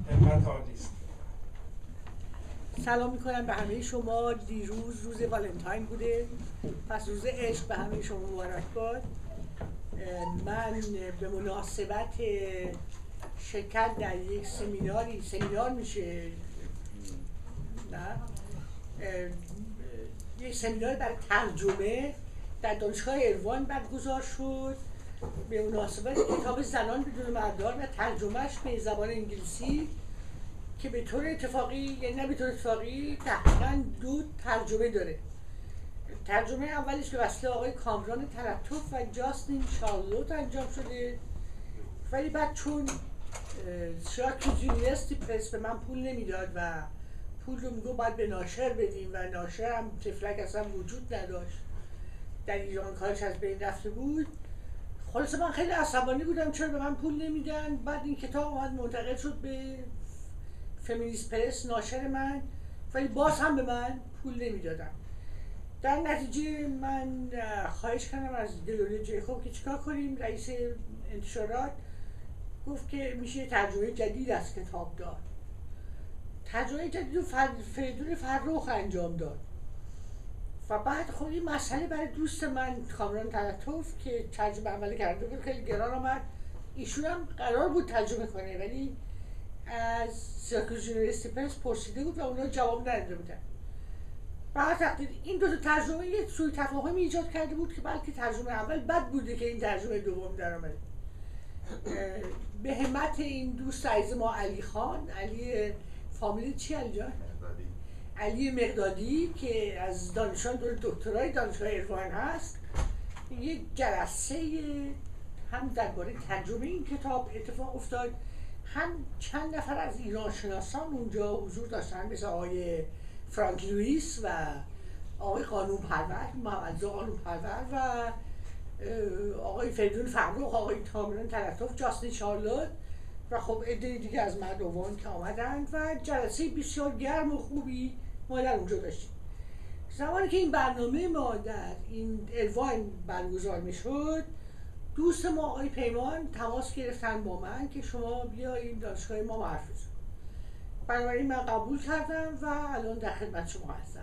همت عالی است. سلام میکنم به همه شما. دیروز روز والنتاین بوده، پس روز عشق به همه شما مبارک باد. من به مناسبت شرکت در یک سمینار میشه نه یک سمینار برای ترجمه در دانشگاه اروان برگزار شد به مناسبت کتاب زنان بدون مردان و ترجمهش به زبان انگلیسی که به طور اتفاقی، یعنی نه به طور اتفاقی، تقریباً 2 ترجمه داره. ترجمه اولش به وسیله آقای کامران تلطف و جاستین شارلوت انجام شده، ولی بعد چون شراکوز یونیورسیتی پرس به من پول نمیداد و پول رو میگو باید به ناشر بدیم و ناشر هم تفلک اصلا وجود نداشت، در ایران کارش از بین رفته بود. خلاصه من خیلی عصبانی بودم چرا به من پول نمیدن. بعد این کتاب اومد منتقل شد به فمینیست پرس، ناشر من، ولی باز هم به من پول نمیدادم. در نتیجه من خواهش کردم از دلوری جیکوب که چیکار کنیم. رئیس انتشارات گفت که میشه ترجمه جدید از کتاب داد. ترجمه جدید رو فریدون فرخ انجام داد و بعد خب این مسئله برای دوست من کامران تلطف که ترجمه اولی کرده بود خیلی گران آمد. ایشون هم قرار بود ترجمه کنه ولی از سیراکوز یونیورسیتی پرس پرسیده بود و اونا جواب نداده بودن. بعد تقدیر این 2 ترجمه یه سوء تفاهمی ایجاد کرده بود که بلکه ترجمه اول بد بوده که این ترجمه دوم در آمده. به همت این دوست عزیز ما علی خان، علی فامیل چی علی جان؟ علی مقدادی که از دانشان دور دکترای دانشگاه اروان هست، یک جلسه هم درباره ترجمه این کتاب اتفاق افتاد. هم چند نفر از ایران شناسان اونجا حضور داشتن مثل آقای فرانک لوئیس و آقای قانون پرور، محمد قانون پرور و آقای فریدون فرخ، آقای کامران تلطف، جاستین شارلوت و خب عده دیگه از مردمان که آمدند و جلسه بسیار گرم و خوبی ما در اونجا داشتیم. زمانی که این برنامه ما در این اروان برگزار میشد، دوست ما آقای پیمان تماس گرفتن با من که شما بیایید دانشگاه ما حرف بزنید. بنابراین من قبول کردم و الان در خدمت شما هستم.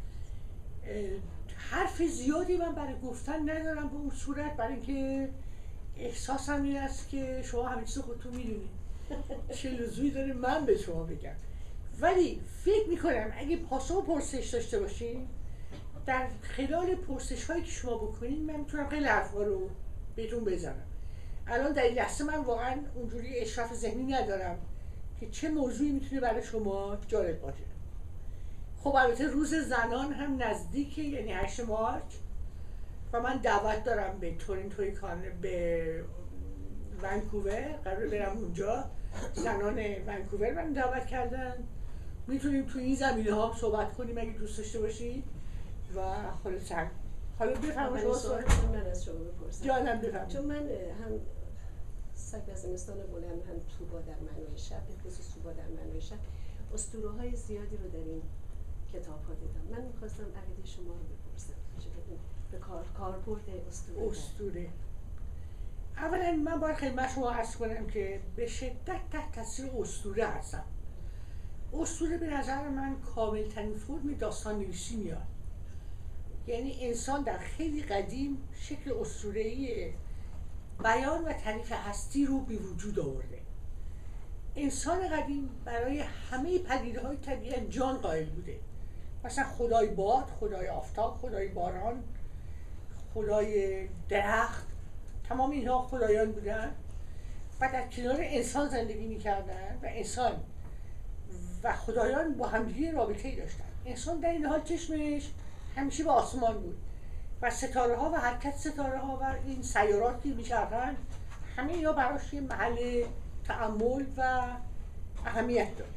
حرف زیادی من برای گفتن ندارم به اون صورت، برای اینکه احساسم این است که شما همه چیز خودتون میدونید، چه لزومی داره من به شما بگم. ولی فکر میکنم اگه پاسخ و پرسش داشته باشین در خلال پرسش هایی که شما بکنین من میتونم خیلی حرفا رو بهتون بزنم. الان در این لحظه من واقعا اونجوری اشراف ذهنی ندارم که چه موضوعی میتونه برای شما جالب باشه. خب البته روز زنان هم نزدیکه، یعنی 8 مارچ و من دعوت دارم به تورنتوی به ونکوور، قرار برم اونجا. زنان ونکوور من دعوت کردن، میتونیم توی این زمینه ها صحبت کنیم اگه دوست داشته باشید و خلاص حالا بفرمایید شما سوال من از شما بپرسم. جانم بفرمایید. چون من هم سگ و زمستان بلند هم توبا در منوی شب، به خصوص توبا در منوی شب اسطوره های زیادی رو در این کتاب ها دیدم. من میخواستم عقیده شما رو بپرسم به کاربرد اسطوره. اولا من باید خدمت شما عرض کنم که به شدت تحت تاثیر اسطوره هستم. اسطوره به نظر من کاملترین فرم داستان نویسی میاد. یعنی انسان در خیلی قدیم شکل اسطوره‌ای بیان و تعریف هستی رو به وجود آورده. انسان قدیم برای همه پدیده‌های طبیعت جان قائل بوده. مثلا خدای باد، خدای آفتاب، خدای باران، خدای درخت، تمام اینها خدایان بودن و در کنار انسان زندگی می‌کردن و انسان و خدایان با همدیگه رابطه‌ای داشتن. انسان در این حال چشمش همیشه به آسمان بود و ستاره ها و حرکت ستاره ها و این سیارات که میچرخن همه اینا براش یه محل تأمل و اهمیت داشت.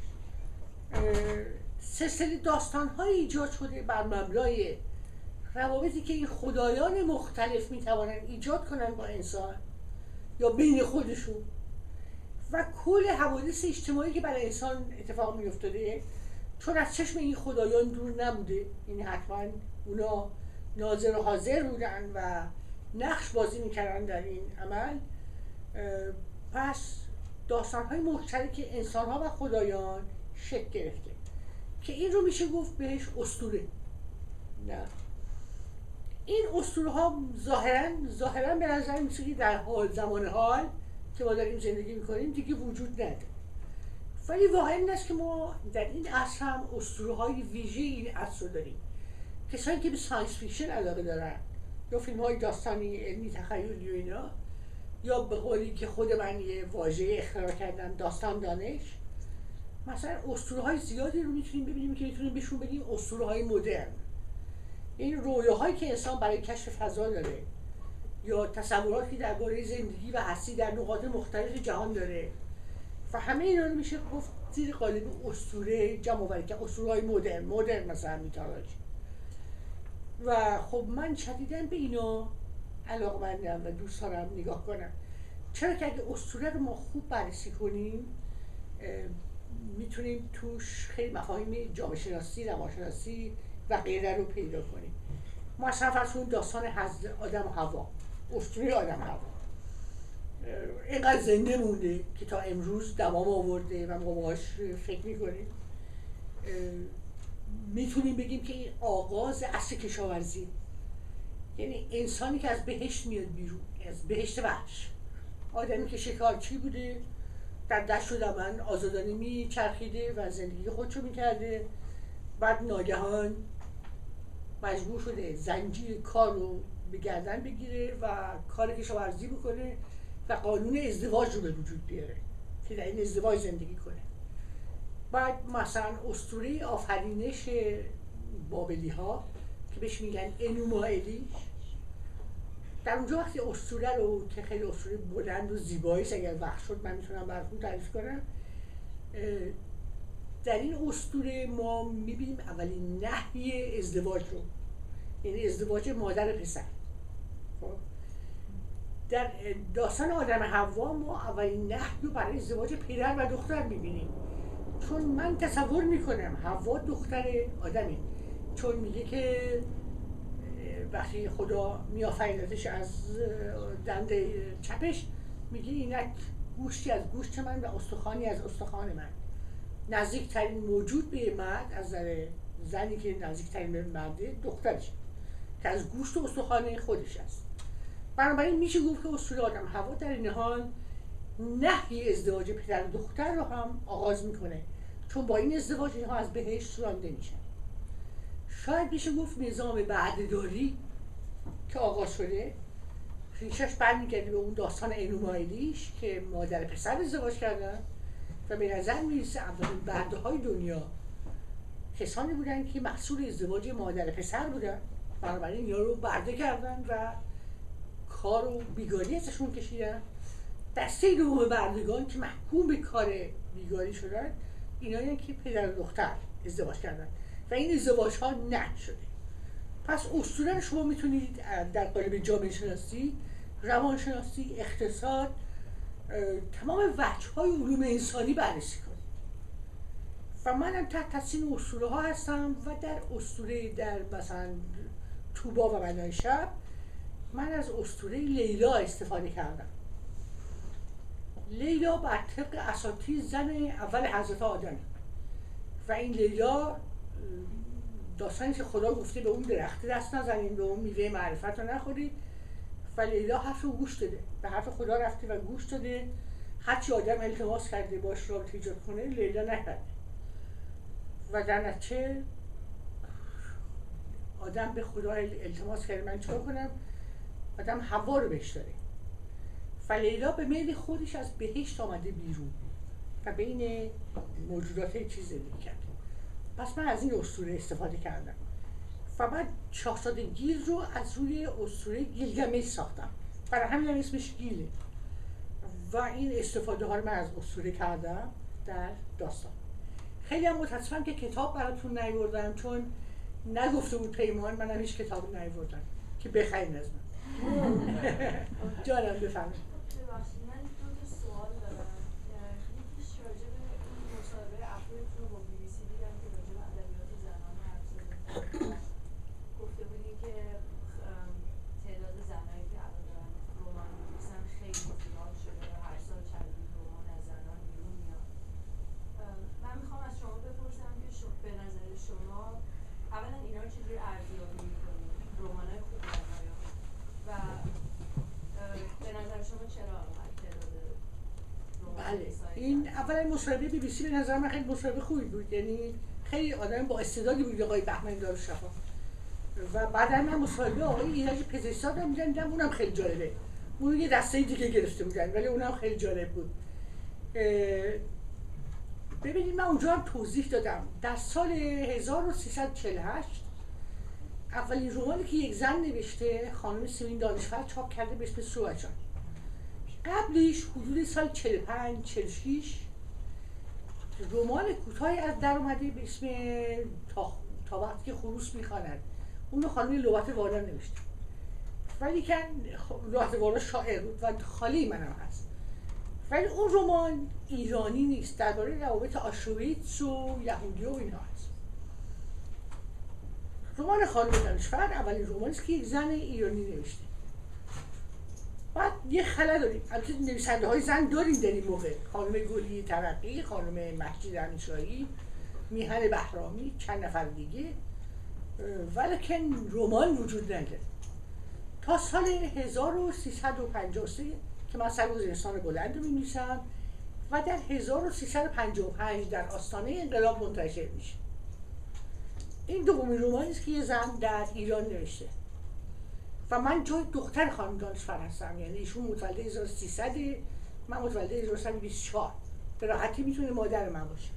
سلسله داستان های ایجاد شده بر مبنای روابطی که این خدایان مختلف میتوانند ایجاد کنن با انسان یا بین خودشون و کل حوادث اجتماعی که برای انسان اتفاق میافتاده چون از چشم این خدایان دور نبوده. یعنی حتما اونا ناظر و حاضر بودن و نقش بازی میکردن در این عمل. پس داستان‌های مشترک انسان‌ها و خدایان شکل گرفته که این رو میشه گفت بهش اسطوره. نه، این اسطوره ها ظاهراً به نظر میسه که در زمان حال که ما داریم زندگی میکنیم دیگه وجود نداره، ولی واقعا این است که ما در این عصر هم اسطوره های ویژه این عصر رو داریم. کسانی که به ساینس فیکشن علاقه دارن یا فیلم های داستانی علمی تخیلی و اینا، یا به قولی که خود من یه واژه اختراع کردم داستان دانش، مثلا اسطوره های زیادی رو میتونیم ببینیم که میتونیم بهشون بگیم اسطوره های مدرن. این رویاهایی که انسان برای کشف فضا داره یا تصوراتی درباره زندگی و هستی در نقاط مختلف جهان داره و همه اینا رو میشه گفت زیر قالب اسطوره جمع آوری کرد. اسطوره‌های مدرن مثلا میتولوژی. و خب من شدیداً به اینا علاقه‌مندم و دوست دارم نگاه کنم، چرا که اگه اسطوره رو ما خوب بررسی کنیم میتونیم توش خیلی مفاهیم جامعه شناسی، روانشناسی و غیره رو پیدا کنیم. مثلا فرض کنید داستان آدم و حوا، اسطوره آدم و حوا اینقدر زنده مونده که تا امروز دوام آورده و ما باهاش فکر میکنیم. میتونیم بگیم که این آغاز عصر کشاورزی، یعنی انسانی که از بهشت میاد بیرون، از بهشت وحش، آدمی که شکارچی بوده در دشت و دمن آزادانه میچرخیده و زندگی خودشو میکرده، بعد ناگهان مجبور شده زنجیر کار رو به گردن بگیره و کار کشاورزی بکنه و قانون ازدواج رو به وجود بیاره که در این ازدواج زندگی کنه. بعد مثلا اسطوره آفرینش بابلی ها که بهش میگن انوما الیش، در اونجا وقتی اسطوره رو که خیلی اسطوره بلند و زیباییست، اگر وقت شد من میتونم براتون تعریف کنم، در این اسطوره ما میبینیم اولین نهی ازدواج رو، یعنی ازدواج مادر پسر. در داستان آدم حوا ما اولین نهی رو برای ازدواج پدر و دختر میبینیم، چون من تصور میکنم حوا دختر آدمی، چون میگه که وقتی خدا میآفریدش از دند چپش، میگه اینک گوشتی از گوشت من و استخوانی از استخوان من. نزدیکترین موجود به مرد از نظر زنی که نزدیکترین به مرده دخترش که از گوشت و استخوان خودش است. بنابراین میشه گفت که اسطوره آدم حوا در این حال نهی ازدواج پدر و دختر رو هم آغاز میکنه، چون با این ازدواج اینها از بهشت رانده میشن. شاید بشه گفت نظام بردهداری که آغاز شده ریشش برمیگرده به اون داستان انوما الیش که مادر پسر ازدواج کردن و به نظر میرسه اولین برده های دنیا کسانی بودن که محصول ازدواج مادر پسر بودن، بنابراین اینا رو برده کردن و کار و بیگاری ازشون کشیدن. دسته دوم بردگان که محکوم به کار بیگاری شدن اینایی که پدر و دختر ازدواج کردن و این ازدواج ها نه شده. پس اسطوره شما میتونید در قالب جامعه شناسی، روانشناسی، اقتصاد، تمام وجه‌های علوم انسانی بررسی کنید. و منم تحت تاثیر اسطوره ها هستم و در اسطوره در مثلا طوبا و بنای شب من از اسطوره لیلا استفاده کردم. لیلا بر طبق اساطیر زن اول حضرت آدم و این لیلا داستانی که خدا گفته به اون درخت دست نزنید، به اون میوه معرفت رو نخورید و لیلا حرف رو گوش داده، به حرف خدا رفته و گوش داده. هرچی آدم التماس کرده باش رابطه ایجاد کنه لیلا نکرده و در نتیجه آدم به خدا التماس کرده من چیکار کنم، آدم حوا رو بهش داره و لیلا به میل خودش از بهشت آمده بیرون و بین موجودات چیز زندگی کرده. پس من از این اسطوره استفاده کردم و بعد شاهزاده گیل رو از روی اسطوره گیلگمش ساختم، برای همین هم اسمش گیله و این استفاده ها رو من از اسطوره کردم در داستان. خیلی هم متاسفم که کتاب براتون نیاوردم، چون نگفته بود پیمان منم هیچ کتاب نیاوردم که بخرین از من. جانم بفرمایید. ببخشید من دو تا سوال دارم. یکیش راجع به این مصاحبه اخیرتون رو با BBC دیدم که راجع به ادبیات زنان حرف زدید. گفته بودین که تعداد زنایی که الان دارن رمان می‌نویسن خیلی زیاد شده و هر سال چندین رمان از زنان بله این اولا مصاحبه بی بی سی به نظر من خیلی مصاحبه خوبی بود، یعنی خیلی آدم با استعدادی بود آقای بهمن دارالشفا. و بعدا من مصاحبه آقای ایرج پزشکزاد رو دیدم، اونم خیلی جالبه. اون یه دسته دیگه گرفته بودن ولی اونم خیلی جالب بود. ببینید من اونجا هم توضیح دادم در سال 1348 اولین رمانی که یک زن نوشته خانم سیمین دانشفر چاپ کرده به اسم سوهجان. قبلش حدود سال 45 46 رمان کوتاهی از در اومده به اسم تا وقتی که خروس میخوانند، اون خانم لغت والا نوشته، ولی که لغت والا شاعر بود و خالی منم هست، ولی اون رمان ایرانی نیست، درباره روابط آشویتس و یهودی و اینا هست. رمان خانم دانشفر اولین رمانی است که یک زن ایرانی نوشته. بعد یه خلا داریم، البته نویسنده های زن داریم در این موقع، خانم گلی ترقی، خانم مجید انیسایی، میهن بهرامی، چند نفر دیگه، ولیکن رمان وجود نداره تا سال 1353 که من سر وزیرستان بلند رو می‌نویسم و در 1355 در آستانه انقلاب منتشر میشه. این دومین رمانی است که یه زن در ایران نوشته و من جای دختر خانم دانشفر هستم، یعنی ایشون متولد 1300 من متولد 1324، به راحتی میتونه مادر من باشه.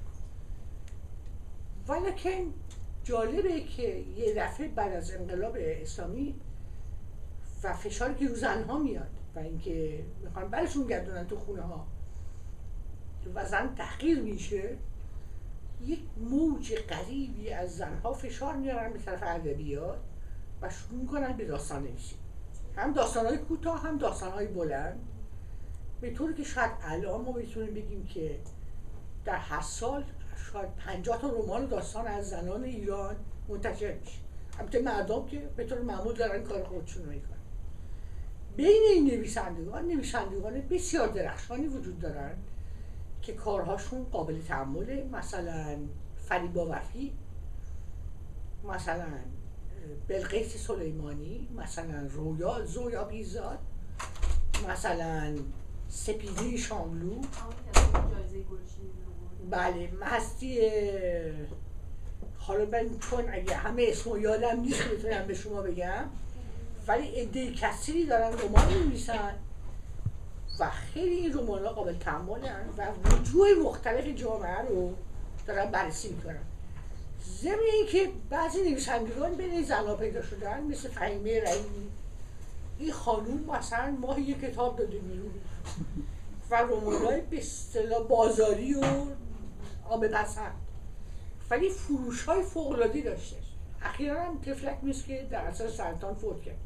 ولیکن جالبه که یه دفعه بعد از انقلاب اسلامی و فشاری که رو زنها میاد و اینکه میخوان برشون گردونن تو خونه ها و زن تحقیر میشه، یک موج غریبی از زنها فشار میارن به طرف ادبیات و شروع میکنن به داستان نویسی، هم داستانهای کوتاه هم داستانهای بلند، به طوری که شاید الان ما بتونیم بگیم که در هر سال شاید 50 تا رمان و داستان از زنان ایران منتشر میشه. البته مردم که به طور معمول دارن کار خودشون رو میکنن. بین این نویسندگان بسیار درخشانی وجود دارن که کارهاشون قابل تأمله، مثلا فریبا وفی، مثلا بلقیس سلیمانی، مثلا زویا بیزاد، مثلا سپیده شاملو، بله مستی، حالا من چون اگه همه اسمو یادم نیست میتونم به شما بگم، ولی عده کثیری دارن رمان می‌نویسن و خیلی این رمان‌ها قابل تأملن و وجوه مختلف جامعه رو دارن بررسی میکنن. ضمن اینکه بعضی نویسندگان بین زن‌ها پیدا شدن مثل فهیمه رحیمی، این خانوم مثلا ماهی یک کتاب داده بیرون و رمان‌های به اصطلاح بازاری و عامه پسند، ولی فروش‌های فوق‌العاده‌ای داشته. اخیراً هم طفلک نیست که در اثر سرطان فوت کرد.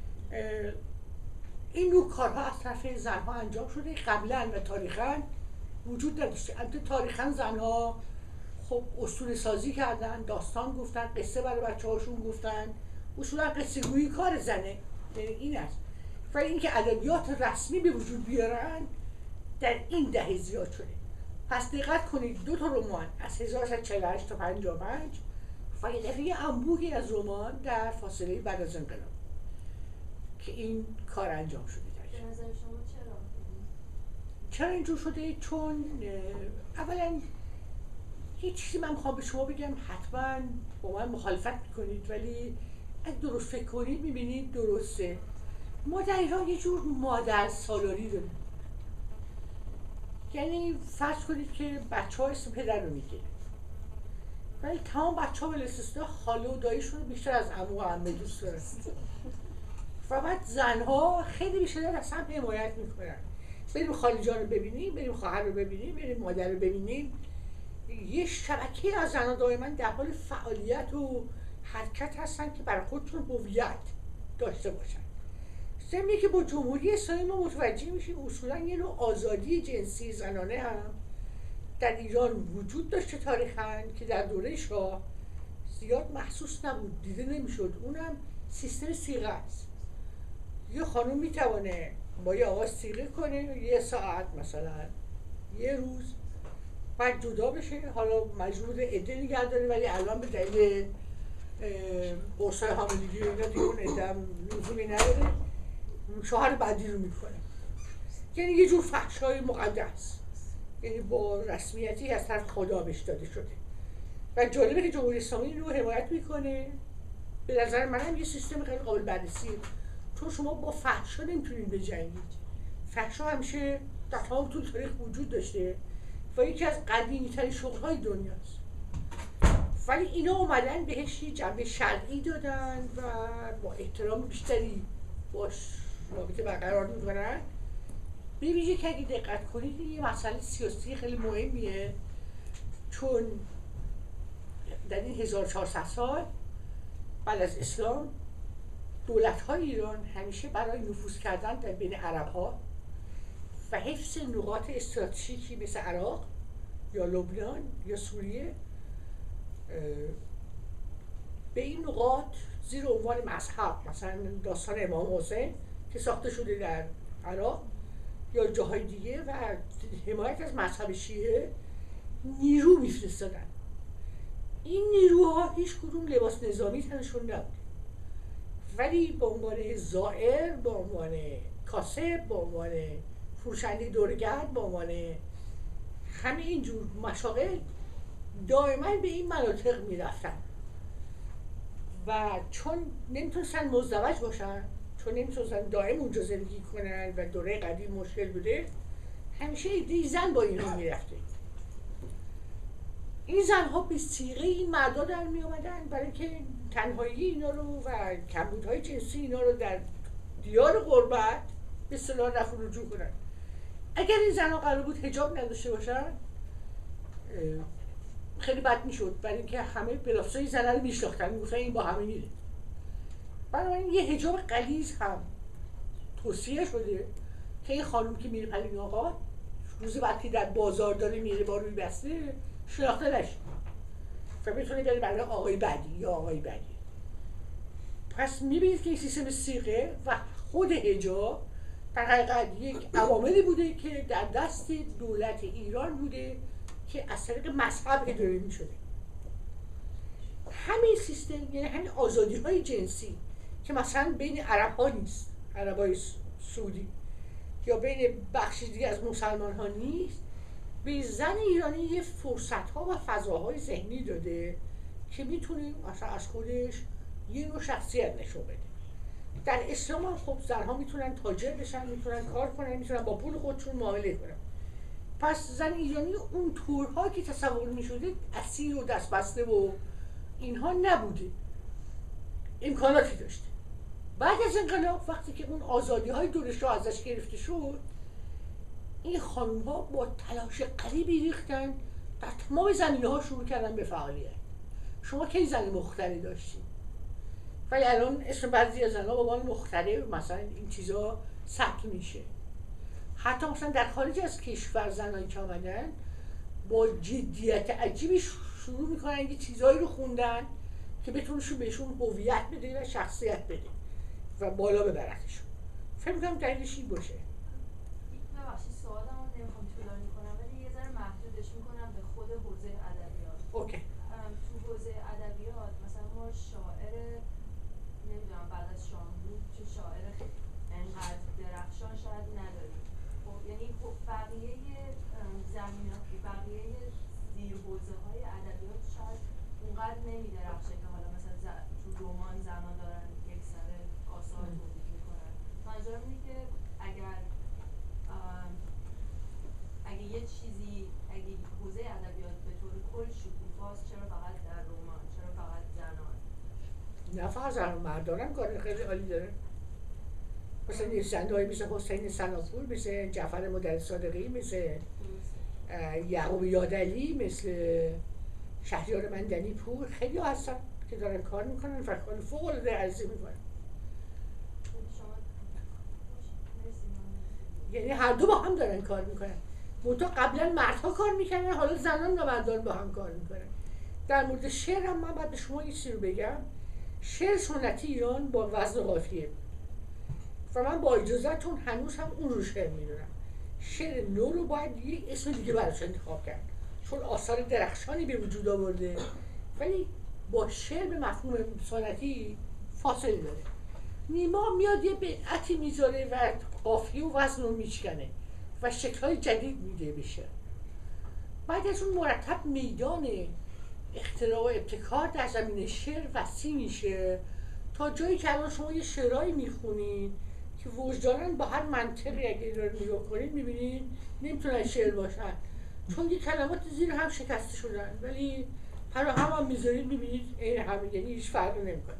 این نوع کارها از طرف زنها انجام شده، قبلا و تاریخاً وجود نداشته. البته تاریخاً زنها خب اسطوره سازی کردن، داستان گفتن، قصه برای بچه‌هاشون گفتن، اصولاً قصه گویی کار زنه، یعنی این است. ولی اینکه ادبیات رسمی به وجود بیارن در این دهه زیاد شده. پس دقت کنید 2 تا رمان از 1948 تا 55 و یه دفعه انبوهی از رمان در فاصله بعد از انقلاب که این کار انجام شده. به نظر شما چرا اینجور شده؟ چون اولا یه چیزی من میخوام به شما بگم، حتما با من مخالفت میکنید، ولی اگه درست فکر کنید میبینید درسته. ما در ایران یه جور مادر سالاری داریم، یعنی فرض کنید که بچه ها اسم پدر رو میگیره، ولی تمام بچه ها بلا استثنا خاله و داییشون بیشتر از عمو و عمه دوست دارن و بعد زنها خیلی بیشتر از هم حمایت میکنن. بریم خاله جان رو ببینیم، بریم خواهر رو ببینیم، بریم مادر رو ببینیم. یه شبکه از زنها دائما در حال فعالیت و حرکت هستن که برای خودشون هویت داشته باشن. ضمن که با جمهوری اسلامی ما متوجه میشیم اصولا یه نوع آزادی جنسی زنانه هم در ایران وجود داشته تاریخاً که در دوره شاه زیاد محسوس نبود، دیده نمیشد. اونم سیستم صیغه است. یه خانم میتونه با یه آقا صیغه کنه یه ساعت مثلا یه روز، بعد جدا بشه، حالا مجبور عده نگه داره، ولی الان به دلیل قرصای حاملگی و اینا دیگه اون عده هم لزومی نداره، شوهر بعدی رو میکنه. یعنی یه جور فحشای مقدس. یعنی با رسمیتی از طرف خدا بهش داده شده و جالبه که جمهوری اسلامی این رو حمایت میکنه. به نظر منم یه سیستم خیلی قابل بررسیه، چون شما با فحشا نمیتونید بجنگید. فحشا همیشه در تمام طول تاریخ وجود داشته و یکی از قدیمی ترین شغل‌های دنیاست، ولی اینا اومدن بهش یه جنبه شرعی دادن و با احترام بیشتری باش رابطه برقرار میکنن. به ویژه که اگه دقت کنید یه مسئله سیاسی خیلی مهمیه، چون در این 1400 سال بعد از اسلام دولت‌های ایران همیشه برای نفوذ کردن در بین عرب‌ها و حفظ نقاط استراتژیکی مثل عراق یا لبنان یا سوریه به این نقاط زیر عنوان مذهب، مثلا داستان امام حسین که ساخته شده در عراق یا جاهای دیگه و حمایت از مذهب شیعه، نیرو میفرستادن. این نیروها هیچ کدوم لباس نظامی تنشون نبود، ولی به عنوان زائر، به عنوان کاسب، به عنوان فروشنده دورگرد، به عنوان همه اینجور مشاغل دائما به این مناطق میرفتن و چون نمیتونستن مزدوج باشن، چون نمیتونستن دائم اونجا زندگی کنن و دوره قدیم مشکل بوده، همیشه ایده زن با اینها میرفته. این زنها به صیغه این مردا در می آمدن برای اینکه تنهایی اینا رو و کمبودهای جنسی اینا رو در دیار غربت به اصطلاح رفع و رجوع کنن. اگر این زنها قرار بود حجاب نداشته باشن خیلی بد میشد، برای اینکه همه بلافاصله زنها رو میشناختن، میگفتن این با همه میره. بنابراین یه حجاب غلیظ هم توصیه شده که این خانم که میره پلنگ آقا روز بعد که در بازار داره میره با روی بسته شناخته نشه و بتونه بره برای آقای بعدی یا آقای بعدی. پس میبینید که این سیستم صیغه و خود حجاب در حقیقت یک عواملی بوده که در دست دولت ایران بوده که از طریق مذهب اداره میشده. همین سیستم، یعنی همین آزادی های جنسی که مثلا بین عرب ها نیست، عرب های سعودی یا بین بخشی دیگه از مسلمان ها نیست، به زن ایرانی یه فرصت ها و فضاهای ذهنی داده که میتونه مثلا از خودش یه نوع شخصیت نشون بده. در اسلام هم خب زنها میتونن تاجر بشن، میتونن کار کنن، میتونن با پول خودشون معامله کنن. پس زن ایرانی اون طورها که تصور میشده اسیر و دستبسته و اینها نبوده، امکاناتی داشته. بعد از انقلاب وقتی که اون آزادی های دورش رو ازش گرفته شد، این خانم ها با تلاش غریبی ریختن در تمام زمینه ها شروع کردن به فعالیت. شما کی زن مخترع داشتید؟ ولی الان اسم بعضی از زنها با عنوان مخترع مثلا این چیزا ثبت میشه. حتی مثلا در خارج از کشور زنایی که آمدن با جدیت عجیبی شروع میکنن یه چیزایی رو خوندن که بتونشون بهشون هویت بده و شخصیت بده و بالا ببرتشون. فکر میکنم دلیلش این باشه. ببخشید سوالمو نمیخوام طولانی کنم ولی یه ذره محدودش میکنم به خود حوزه ادبیات. اوکی. تو حوزه ادبیات مثلا ما شاعر نمیدونم بعد از شاملو چه شاعر انقدر درخشان شاید نداریم. خب یعنی بقیه زمینه، بقیه زیر حوزه های ادبیات شاید اونقدر نمیدرخشه که حالا مثلا تو رمان زمان دارن یک سر آثار تولید میکنن. منظورم اینه که اگه یه چیزی، اگه حوزه ادبیات به طور کل شکوفاست، چرا فقط در رمان؟ چرا فقط زنان؟ نه فقط زنان، مردانم کار خیلی عالی داره. مثلا نویسنده‌هایی مثل حسین سناپور، مثل جعفر مدرس صادقی، مثل یعقوب یادعلی، مثل شهریار مندنی پور، خیلی هستن که دارن کار میکنن و کار فوق‌العاده عزیزی میکنن. یعنی هر دو با هم دارن کار میکنن. منتها قبلا مردها کار میکنن، حالا زنان و مردان با هم کار میکنن. در مورد شعر هم من باید به شما یه چیزی رو بگم. شعر سنتی ایران با وزن و قافیه بود و من با اجازهتون هنوز هم اون رو شعر میدونم. شعر نو رو باید یه اسم دیگه براش انتخاب کرد، چون آثار درخشانی به وجود آورده ولی با شعر به مفهوم سنتی فاصله داره. نیما میاد یه بدعتی میذاره و قافیه و وزن رو میشکنه و شکل‌های جدید میده به شعر. بعد از اون مرتب میدان اختراع و ابتکار در زمین شعر وسیع میشه تا جایی که الان شما یه شعرهایی میخونین که وجداناً با هر منطقی اگه رو نگاه کنید میبینید نمیتونن شعر باشن، چون یه کلمات زیر هم شکسته شدن ولی هم میذارید میبینید این همه، یعنی هیچ فرقی نمیکنه.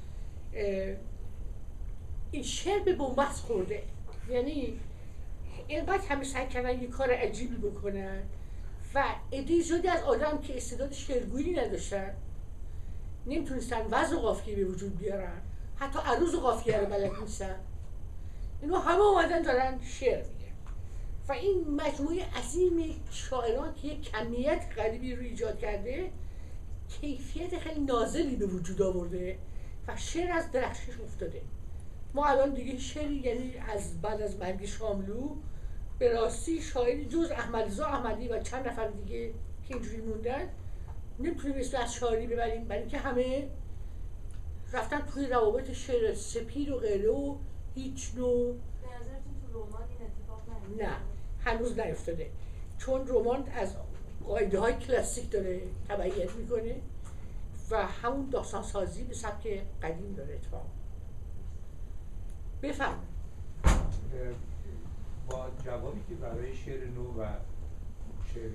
این شعر به بنبست خورده، یعنی اینقدر همه سعی کردن یه کار عجیبی بکنن و عده‌ای زیادی از آدم که استعداد شعرگویی نداشتن، نمیتونستن وزن و قافیه به وجود بیارن، حتی عروض و قافیه رو بلد نیستن، اینا همه اومدن دارن شعر میگن و این مجموعه عظیم شاعران که یک کمیت غریبی رو ایجاد کرده کیفیت خیلی نازلی به وجود آورده و شعر از درخشش افتاده. ما الان دیگه شعری، یعنی از بعد از مرگ شاملو به راستی شاعری جز احمدرضا احمدی و چند نفر دیگه که اینجوری موندن نمیتونیم اسم از شاعری ببریم، برای اینکه همه رفتن توی روابط شعر سپیر و غیره و هیچ نوع. به نظرتون تو رمان این اتفاق نیفتاده؟ نه هنوز نیفتاده، چون رمان از قاعده های کلاسیک داره تبعیت میکنه و همون داستان سازی به سبک قدیم داره اتفاق. بفرمایید. با جوابی که برای شعر نو و شعر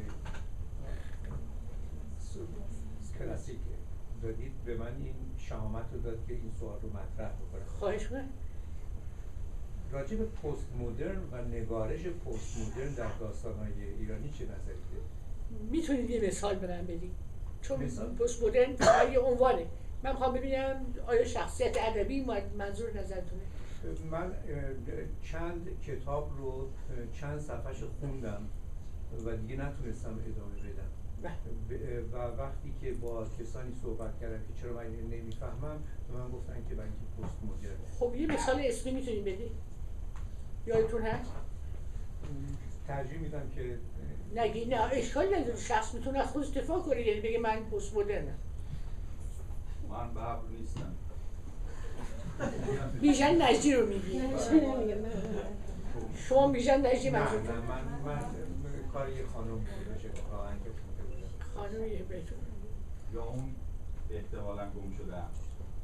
کلاسیک دادید به من این شهامت رو داد که این سوال رو مطرح بکنم. خواهش کنم. راجع به پست مدرن و نگارش پست مدرن در داستان‌های ایرانی چه نظری دارید؟ میتونید یه مثال به من بدید؟ چون مثال؟ پست مدرن یه عنوانه، من میخوام ببینم آیا شخصیت ادبی منظور نظرتونه؟ من چند کتاب رو چند صفحه‌اش خوندم و دیگه نتونستم ادامه بدم و وقتی که با کسانی صحبت کردم که چرا من اینو نمیفهمم به من گفتن که من که پست مدرن. خب یه مثال اسمی میتونید بدید؟ یادتون هست؟ ترجیح میدم که نگی نه اشکالی نداره، شخص میتونه از خودش دفاع کنه، یعنی بگه من پست مدرنم. من ببر نیستم. بیژن نجدی رو میگی؟ شما بیژن نجدی منظور؟ نه من کار یه خانم بشه آهنگ خونده بودم. خانم یه بهتون یا اون احتمالاً گم شده هم.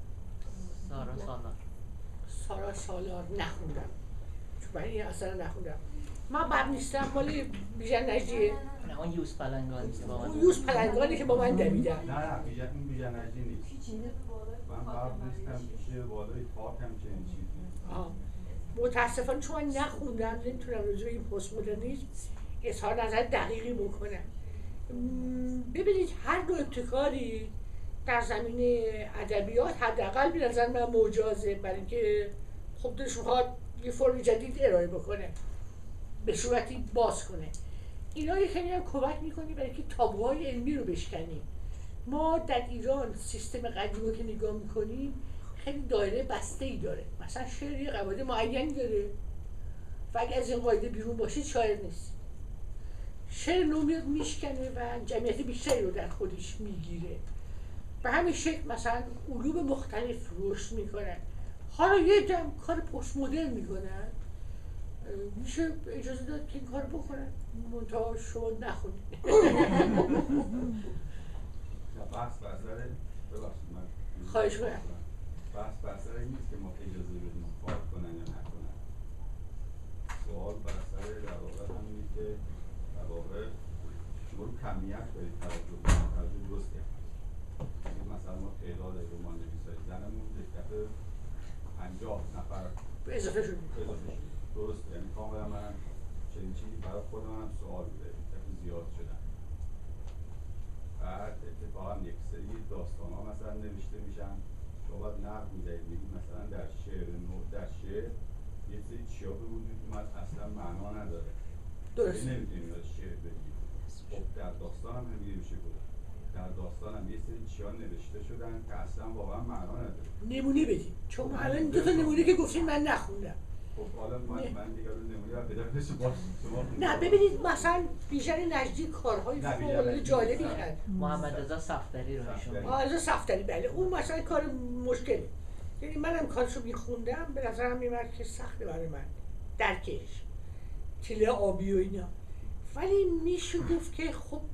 سارا سالار نخوندم، چون من این اصلا نخوندم. من بد نیستم ولی بیژن نجدیه. نه اون یوز پلنگانی که با من اون یوز پلنگانی که با من دویدن. نه این بیژن نجدی نیست. من ببر نیستم پیشه بالای پاک هم چنین چیزی. متاسفانه چون من نخوندم نمیتونم راجع به این پست مدرنیسم اظهار نظر دقیقی بکنم. ببینید هر نوع ابتکاری در زمینه ادبیات حداقل به نظر من مجازه، برای اینکه خب دلش میخواد یه فرم جدید ارائه بکنه، به صورتی باز کنه. اینا یه کمی هم کمک میکنه برای اینکه تابوهای علمی رو بشکنیم. ما در ایران سیستم قدیم رو که نگاه میکنیم خیلی دایره بسته‌ای داره، مثلا شعر یه قواعد معینی داره و اگه از این قاعده بیرون باشید شاعر نیست. شعر نو میاد میشکنه و جمعیت بیشتری رو در خودش میگیره. به همین شکل مثلا علوم مختلف رشد میکنن. حالا یه دم کار پست مدرن میکنن، میشه اجازه داد که این کار بکنن، منتها شما نخونید. بحث بسر ببخشید من خواهش کنم. بحث بسر این نیست که ما اجازه بدیم کار کنن یا نکنن. سوال بسر در واقع همینه که در واقع شما رو کمیت دارید توجه کنید، توجه درست کنید. مثلا ما تعداد رمان نویسای زنمون یک دفعه 50 نفر اضافه شد. درست، یعنی کاملا من چنین چیزی برای خودم هم سوال بوده، یک دفعه زیاد شدن. بعد اتفاقا یک سری داستان ها مثلا نوشته میشن، شما باید نقد میدهید میگید مثلا در شعر نو، در شعر یه سری چیا به وجود اومد اصلا معنا نداره، درست. نمیتونیم از شعر بگید. خب در داستان هم همینه میشه بود، در داستان هم یه سری چیا نوشته شدن که اصلا واقعا معنا نداره. نمونه بدیم، چون الان دو تا نمونه که گفتین من نخوندم. خب حالا من دیگه رو نمونه رو بدم بشه باز شما. نه ببینید مثلا بیژن نجدی کارهای فوق‌العاده جالبی کرد. محمد رضا صفدری رو ایشون. رضا صفدری بله، اون مثلا کار مشکلی. یعنی منم کارشو میخوندم به نظرم میاد که سخته برای من درکش، تله آبی و اینا. ولی میشه گفت که خب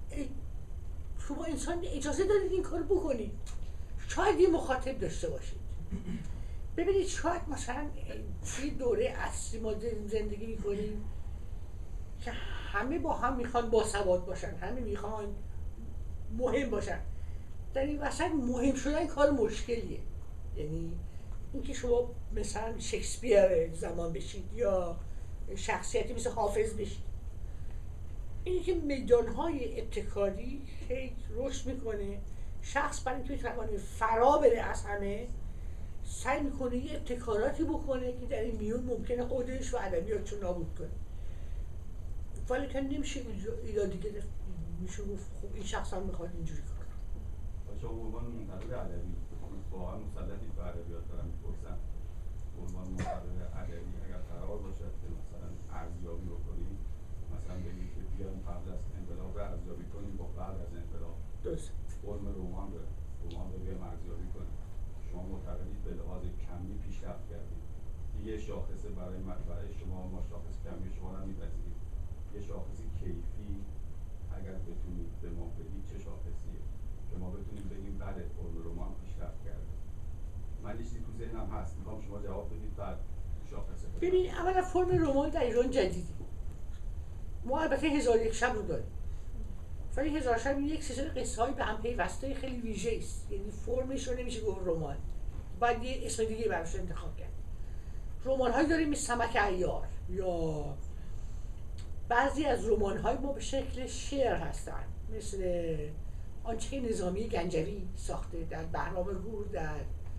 شما انسان اجازه دارید این کار بکنید. شاید یه مخاطب داشته باشید. ببینید شاید مثلا توی دوره عصری ما زندگی میکنیم که همه با هم میخوان باسواد باشن، همه میخوان مهم باشن. در این وسط مهم شدن کار مشکلیه. یعنی اینکه شما مثلا شکسپیر زمان بشید یا شخصیتی مثل حافظ بشید، اینی که میدانهای ابتکاری خیلی رشد میکنه. شخص برای اینکه بتونه فرا بره از همه سعی میکنه یه ابتکاراتی بکنه که در این میون ممکنه خودش و ادبیاتش رو نابود کنه. ولی که نمیشه ایرادی گرفت. میشه گفت خب این شخص هم میخواد اینجوری کنه. شما به عنوان منتقد ادبی واقعا مسلطی به ادبیات دارم میپرسم. به عنوان منتقد ادبی اگر قرار باشد که مثلا ارزیابی بکنیم، مثلا بگید که بیایم قبل از انقلاب رو ارزیابی کنیم با بعد از انقلاب. درست. فرم رمان رو بیایم ارزیابی کنیم. شما معتقدید به لحاظ کمی پیشرفت کردید. یه شاخصه برای شما ما شاخص کمی شما رو می‌پذیرید. یه شاخص کیفی اگر بتونید به ما بگید چه شاخصیه که ما بتونیم بگیم بله فرم رمان پیشرفت کرده. من یه چیزی تو ذهنم هست، میخوام شما جواب بدید بعد شاخصه. ببین اولا فرم رمان در ایران جدیدی. ما البته 1001 شب رو داریم. ولی 1000 شب یک سلسله قصه‌های به هم پیوسته خیلی ویژه است. یعنی فرمش رو نمیشه گفت رمان. باید یه اسم دیگه براش انتخاب کرد. رمان‌هایی داریم مثل سمک عیار یا بعضی از رمان‌های ما به شکل شعر هستن، مثل آنچه که نظامی گنجوی ساخته در بهرام گور، در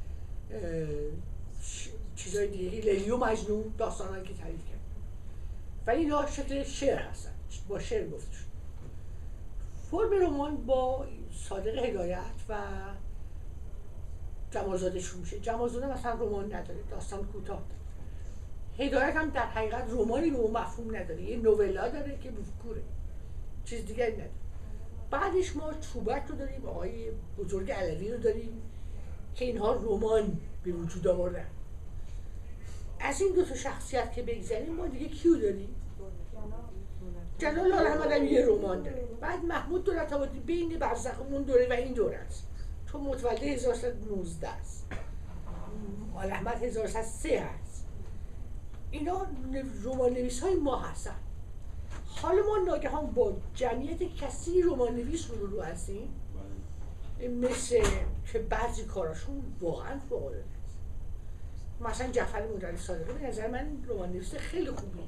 چیزای دیگه، لیلی و مجنون، داستان‌هایی که تعریف کرد. ولی اینا شکل شعر هستن، با شعر گفته شد. فرم رمان با صادق هدایت و جمالزاده شروع میشه. جمالزاده مثلا رمان نداره، داستان کوتاه داره. هدایت هم در حقیقت رمانی به اون مفهوم نداره، یه نوولا داره که مفکوره، چیز دیگری نداره. بعدش ما چوبک رو داریم، آقای بزرگ علوی رو داریم که اینها رمان به وجود آوردن. از این دو تا شخصیت که بگذاریم ما دیگه کیو داریم؟ جلال لالحمد هم یه رمان داره. بعد محمود دولت‌آبادی بین برزخ اون دوره و این دوره است، چون متولد 1319 است، لالحمد 1303 هست. اینا رمان نویس های ما هستن. حالا ما ناگهان با جمعیت کثیری رمان نویس رو هستیم، مثل که بعضی کاراشون واقعا فوق‌العاده است. مثلا جعفر مدرس صادقی به نظر من رمان نویس خیلی خوبیه.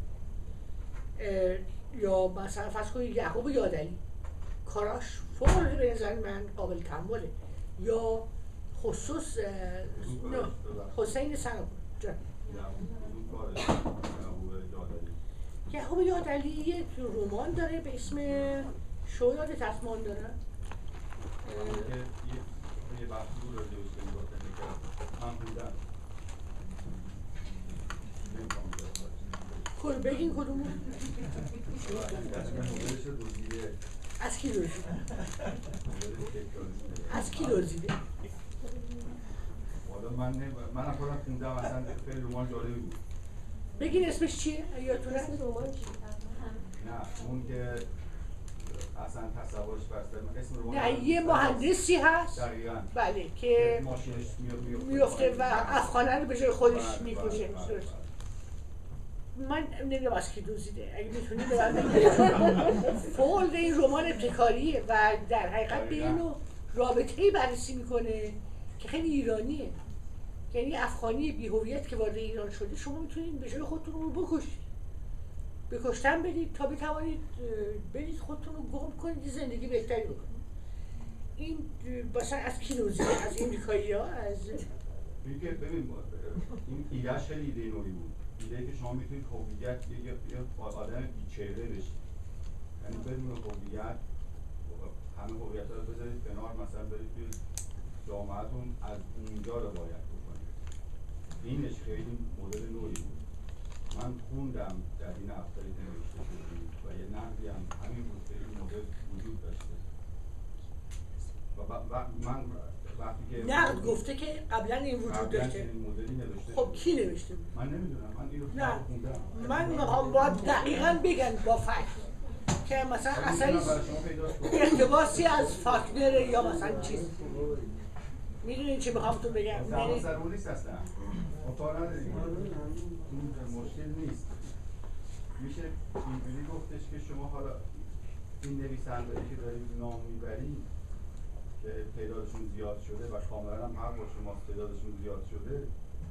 یا مثلا فرض کنید یعقوب یادعلی کاراش فوق‌العاده به نظر من قابل تأمله. یا خصوص حسین سنابور یعقوب یادعلی یک رمان داره به اسم شو یاد تصمان داره. یه بحثی رو راجع بهش من بودم بگین کدومو؟ از کی دزدیده؟ از کی دزدیده؟ والا من خودم خوندم، اصلا خیلی رمان جالبی بود. بگین اسمش چیه؟ یادتونه؟ اسم رمان چیه؟ نه اون که اصلا تصورش بسته اسم رمان نه یه مهندسی هست دقیقاً بله که ماشینش میفته و افغانه رو به جای خودش میکشه. من نمیدونم از کی دزدیده، اگه میتونی به من بگید. فوق این رمان ابتکاریه و در حقیقت به اینو رابطه‌ای بررسی میکنه که خیلی ایرانیه. یعنی افغانی بی‌هویت که وارد ایران شده، شما میتونید به جای خودتون رو بکشید، به کشتن بدید تا بتوانید برید خودتون رو گم کنید، زندگی بهتری بکنید. این مثلا از کی دزدیده؟ از امریکایی‌ها؟ از ببین این ایده‌اش خیلی ایده نوعی بود. ایده که شما میتونید هویت یه آدم بی‌چهره بشید، یعنی بدون هویت همه هویت‌ها رو بذارید کنار، مثلا برید توی جامعه‌تون از اونجا روایت بکنید. اینش خیلی مدل نوعی بود. من خوندم در این افکاری که نوشته شده و یه نقدی هم همین بود که این مدل وجود داشته. و من وقتی که نقد گفته که قبلا این وجود داشته. این مدلی نوشته. خب کی نوشته بود؟ من نمیدونم، من اینو خوندم. من میخوام باید دقیقاً بگن با فکت. که مثلا حالا اثری می‌تونم برای شما پیداش کنم. اقتباسی از فاکنر یا مثلا چیز میدونین چی میخوام تو بگم؟ زمان ضروری نیست اصلا. مطالعه نداریم. اون مشکل نیست. میشه اینجوری گفتش که شما حالا این نویسنده‌ای که دارید نام میبرید که تعدادشون زیاد شده و کاملا هم حق با شما تعدادشون زیاد شده،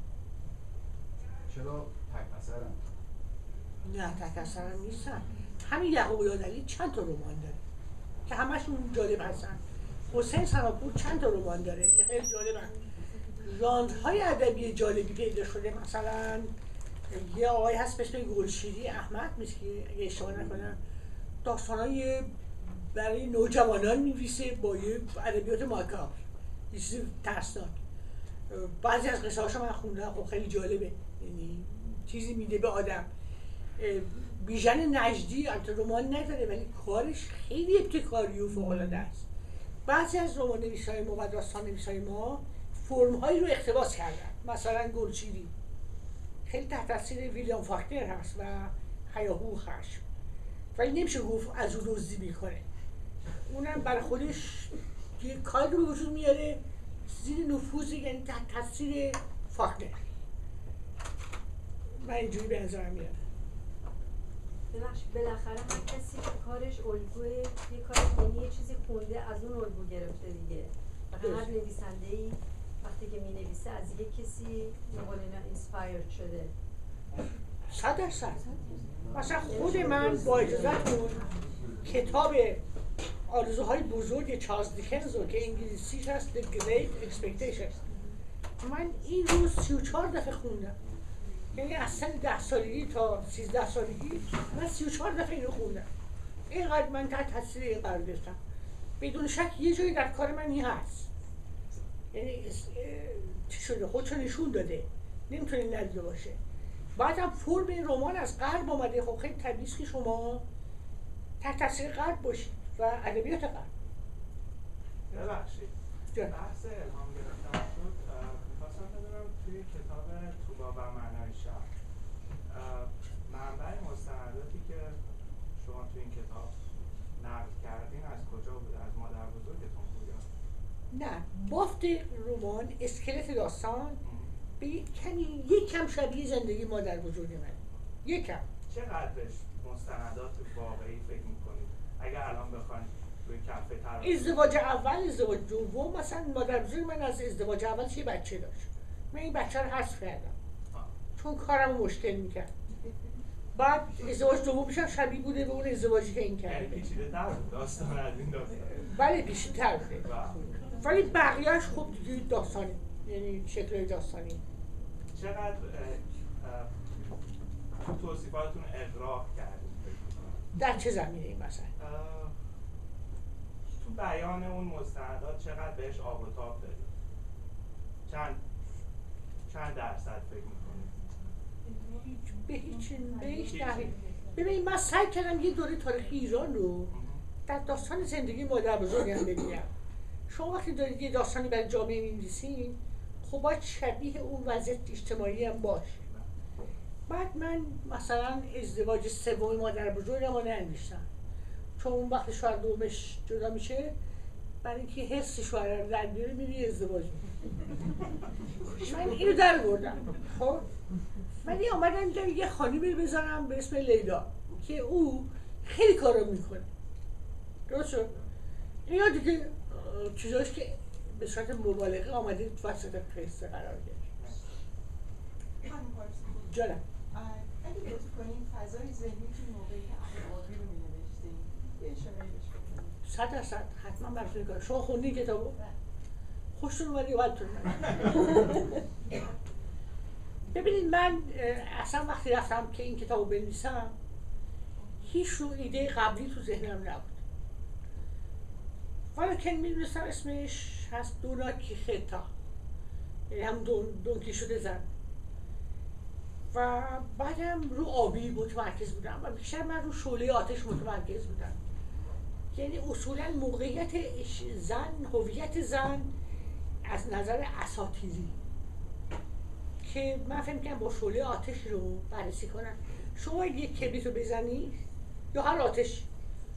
چرا تک اثرن؟ نه تک اثرم نیستن. همین یعقوب یادعلی چند تا رمان داره که همشون جالب هستن. حسین سناپور چند تا رمان داره که خیلی جالبن. ژانرهای ادبی جالبی پیدا شده، مثلا یه آقای هست به اسم گلشیری احمد میشه که اگه اشتباه نکنم داستانای برای نوجوانان می‌نویسه با یه ادبیات ماکابر، یه چیز ترسناک. بعضی از قصه هاشو من خوندم، خب خیلی جالبه، یعنی چیزی میده به آدم. بیژن نجدی البته رمان نداره ولی کارش خیلی ابتکاری و فوق‌العاده است. بعضی از رمان نویسای ما و داستان نویسای ما فرم‌هایی رو اقتباس کردن، مثلا گلچیری خیلی تحت تاثیر ویلیام فاکنر هست و هیاهو خشم، ولی نمیشه گفت از اون دزدی میکنه. اونم برای خودش یه کاری رو به وجود میاره زیر نفوذ، یعنی تحت تاثیر فاکنر. من اینجوری به نظرم میاد. ببخشید بالاخره هر کسی که کارش الگوی یه کار یعنی یه چیزی خونده از اون الگو گرفته دیگه. و هر نویسنده‌ای وقتی که می‌نویسه از یک کسی مقولنا اینسپایرد شده. 100%. مثلا خود من با اجازهتون کتاب آرزوهای بزرگ چارلز دیکنز رو که انگلیسیش هست The Great Expectations، من این روز 34 دفعه خوندم. یعنی از سن 10 سالگی تا 13 سالگی من 34 دفعه اینو خوندم. اینقدر من تحت تاثیر این قرار گرفتم. بدون شک یه جایی در کار من این هست. یعنی چی شده؟ خودشو نشون داده. نمیتونه ندیده باشه. بعدم فرم این رمان از غرب آمده. خب خیلی طبیعیه که شما تحت تاثیر غرب باشید و ادبیات غرب. ببخشید. بحث الهام گرفتن شد. می‌خواستم بدونم توی کتاب توبا و معنای شب منبع مستنداتی که شما توی این کتاب نقل کردین از کجا بوده؟ از مادر بزرگتون بود یا؟ نه، بافت رمان، اسکلت داستان به یک کم شبیه زندگی مادر بزرگ من. یک کم. چقدرش مستندات واقعی فکر می‌کنید؟ اگر الان بخواید روی کفه تر ازدواج اول، ازدواج دوم، مثلا مادر بزرگ من از ازدواج اولش یه بچه داشت. من این بچه رو حذف کردم چون کارم مشکل میکرد. بعد ازدواج دومش هم شبیه بوده به اون ازدواجی که این کرده. یعنی پیچیده‌تر بود داستان از این داستان. بله پیچیده‌تر بوده. ولی بقیه‌اش خب دیگه داستانی، یعنی شکل داستانی. چقدر تو توصیفاتتون اغراق کردید؟ در چه زمینه این مثلا؟ تو بیان اون مستندات چقدر بهش آب و تاب دارید؟ چند درصد فکر میکنید؟ به هیچ دقیق. ببینید من سعی کردم یه دوره تاریخی ایران رو در داستان زندگی مادر بزرگم ببینم. شما وقتی دارید یه داستانی برای جامعه می‌نویسین خب باید شبیه اون وضعیت اجتماعی هم باشه. بعد من مثلا ازدواج سوم مادر بزرگم رو ننوشتم چون اون وقت شوهر دومش جدا میشه، برای اینکه حس شوهر رو در بیاره میری ازدواج من اینو در بردم. خب ولی آمدم یه خانمی بزنم به اسم لیلا که او خیلی کارا میکنه. درست شد؟ اینا دیگه چیزاش که به صورت مبالغه آمده وسط قصه قرار گرفت. جانم اگه لطف کنین فضای ذهنیتون موقعی که اخباری رو می‌نوشتین یه اشاره بهش بکنین. 100% حتما براتون کار. شما خوندین کتابو؟ خوشتون اومدی یادتون ببینید من اصلا وقتی رفتم که این کتابو بنویسم هیچ ایده قبلی تو ذهنم نبود. ولی که می‌دونستم اسمش هست دونا کیختا، یعنی هم دون کیشوته زن. و بعدم رو آبی متمرکز بودم و بیشتر من رو شعله آتش متمرکز بودم. یعنی اصولا موقعیت زن، هویت زن از نظر اساطیری که من فکر می‌کنم با شعله آتش رو بررسی کنم. شما یک کبریت رو بزنید یا هر آتش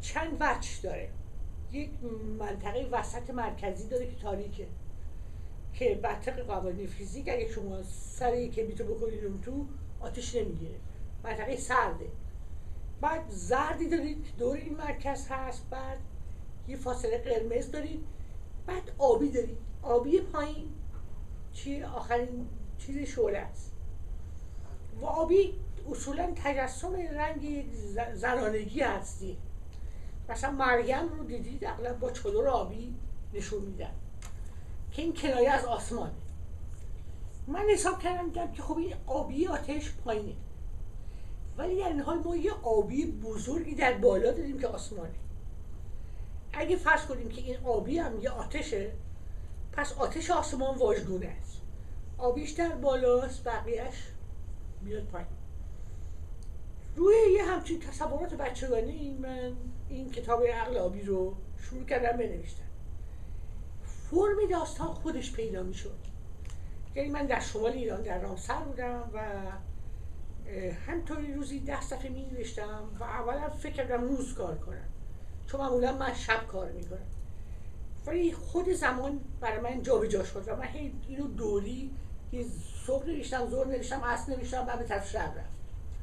چند وجه داره. یک منطقه وسط مرکزی داره که تاریکه، که بر طبق قوانین فیزیک اگه شما سر یک کبریتو بکنید اون تو آتش نمیگیره، منطقه سرده. بعد زردی دارید دور این مرکز هست، بعد یه فاصله قرمز دارید، بعد آبی دارید. آبی پایین چیه؟ آخرین چیز شعله است. و آبی اصولا تجسم رنگ زنانگی هستی. مثلا مریم رو دیدید اغلب با چادر آبی نشون میدن که این کنایه از آسمانه. من حساب کردم که خب این آبی آتش پایینه، ولی در این حال ما یه آبی بزرگی در بالا داریم که آسمانه. اگه فرض کنیم که این آبی هم یه آتشه، پس آتش آسمان واژگونه است. آبیش در بالاست، بقیهش میاد پایین. روی یه همچین تصورات بچگانه من این کتاب عقل آبی رو شروع کردم بنوشتم. فرم داستان خودش پیدا میشد. یعنی من در شمال ایران در رامسر بودم و همطوری روزی 10 صفحه می نوشتم و اولا فکر کردم روز کار کنم، چون معمولا من شب کار میکنم، ولی خود زمان برای من جا به جا شد و من اینو دوری صبح نوشتم، ظهر نوشتم، عصر نوشتم، بعد به طرف شب رفت.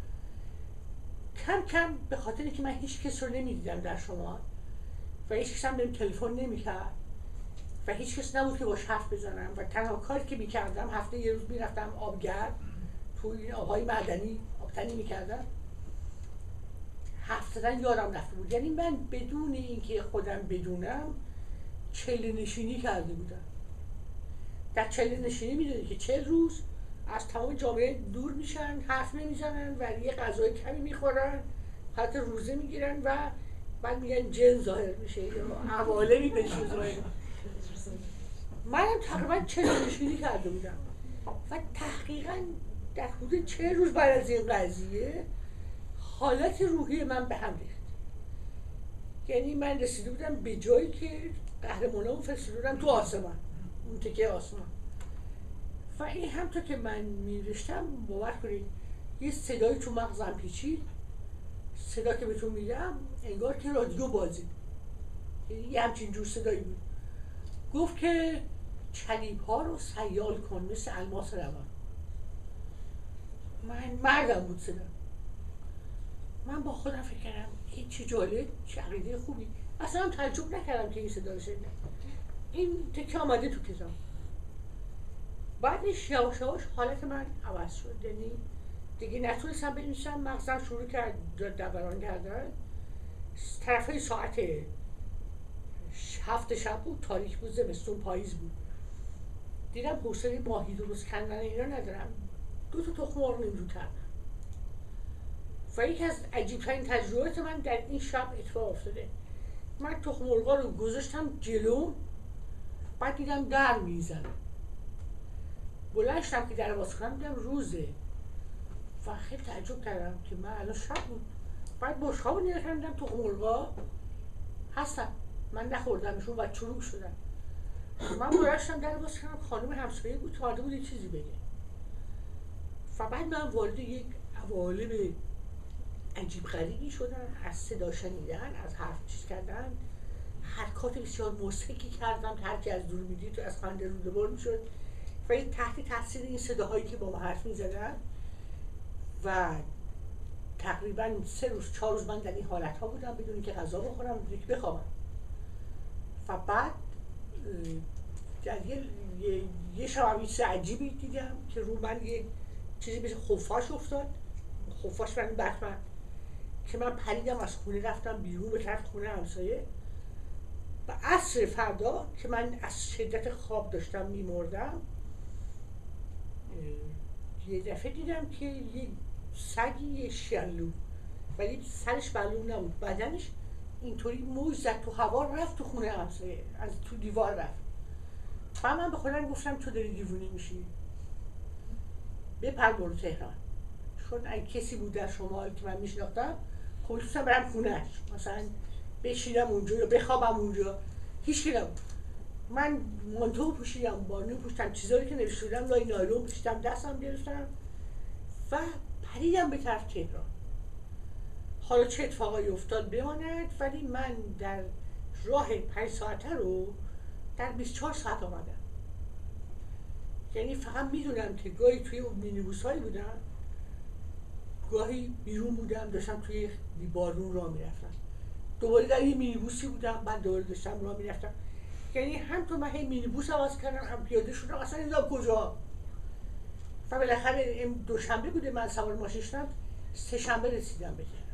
کم کم به خاطر که من هیچ کس رو نمیدیدم در شمال و هیچ کس هم بهم تلفن نمیکرد و هیچ کس نبود که باش حرف بزنم و تنها کاری که میکردم هفته یه روز میرفتم آبگرد تو این آبهای معدنی آبتنی میکردم. حرف زدن یادم رفته بود. یعنی من بدون اینکه خودم بدونم چله نشینی کرده بودم. در چله نشینی میدونی که 40 روز از تمام جامعه دور میشن، حرف نمیزنن و یه غذای کمی میخورن، حتی روزه میگیرن و بعد میگن جن ظاهر میشه یا عوالمی بهشون ظاهر. منم تقریبا 40 نشینی کرده بودم و تحقیقا در حدود 40 روز بعد از این قضیه حالت روحی من به هم ریخت. یعنی من رسیده بودم به جایی که قهرمانامو فرستاده بودم تو آسمان، اون تکه آسمان. و این همطور که من می‌نوشتم باور کنید یه صدایی تو مغزم پیچید. صدا که بهتون میگم انگار که رادیو بازی، یه همچین جور صدایی بود. گفت که چلیپ‌ها رو سیال کن مثل الماس روان. من مردم بود صدا. من با خودم فکر کردم این چه جالب، چه عقیده خوبی. اصلا تعجب نکردم که این صدا رو شنیدم. این تکه آمده تو کتاب. بعدش یواش یواش حالت من عوض شد. یعنی دیگه نتونستم بنویسم، مغزم شروع کرد دوران کردن. طرفای ساعت 7 شب بود، تاریک بود، زمستون پاییز بود. دیدم حوصله ماهی درست کردن اینا ندارم. 2 تا تخم مرغ نمرو کردم. و یکی از عجیب‌ترین تجربیات من در این شب اتفاق افتاده. من تخم مرغا رو گذاشتم جلو، بعد دیدم در میزنه. بلند شدم که در باز کنم دیدم روزه و خیلی تعجب کردم که من الان شب بود. بعد بشقاب رو نگاه کردم دیدم تخم مرغا هستن، من نخوردمشون و چروک شدم. من بلند شدم در باز کردم، خانم همسایه بود که آمده بود یه چیزی بگه. و بعد من وارد یک عوالم عجیب غریبی شدم، از صدا شنیدن، از حرف چیز کردن، حرکات بسیار مضحکی کردم، هر کی از دور میدید تو از خنده روده‌بر میشد و تحت تاثیر این صداهایی که با ما حرف میزدن و تقریبا 3 روز 4 روز من در این حالت ها بودم بدون اینکه غذا بخورم، بدون اینکه بخوابم. و بعد در یه شوامیس عجیبی دیدم که رو من یه چیزی مثل خفاش افتاد، خفاش من بتمن، که من پریدم از خونه رفتم بیرون به طرف خونه همسایه. و عصر فردا که من از شدت خواب داشتم میمردم، یه دفعه دیدم که یه سگی شلو، ولی سرش معلوم نبود، بدنش اینطوری موج زد تو هوا رفت تو خونه همسایه، از تو دیوار رفت. و من به خودم گفتم تو داری دیوونه میشی، بپر برو تهران. چون اگه کسی بود در شمال که من میشناختم خب دوستم برم خونهش، مثلا بشینم اونجا یا بخوابم اونجا، هیچ کی نبود. من مانتو پوشیدم، بانو پوشیدم، چیزایی که نوشتم لای نایلون پوشیدم، دستم گرفتم و پریدم به طرف تهران. حالا چه اتفاقایی افتاد بماند، ولی من در راه 5 ساعته رو در 24 ساعت آمدم. یعنی فقط میدونم که گاهی توی مینیبوس هایی بودم، گاهی بیرون بودم داشتم توی بارون راه میرفتم، دوباره در یه مینیبوسی بودم بعد دوباره داشتم راه میرفتم. یعنی هم تو من هی مینیبوس عوض کردم هم پیاده شدم، اصلا نمیدونم کجا. و بالاخره دوشنبه بوده من سوار ماشین شدم، سه شنبه رسیدم به تهران.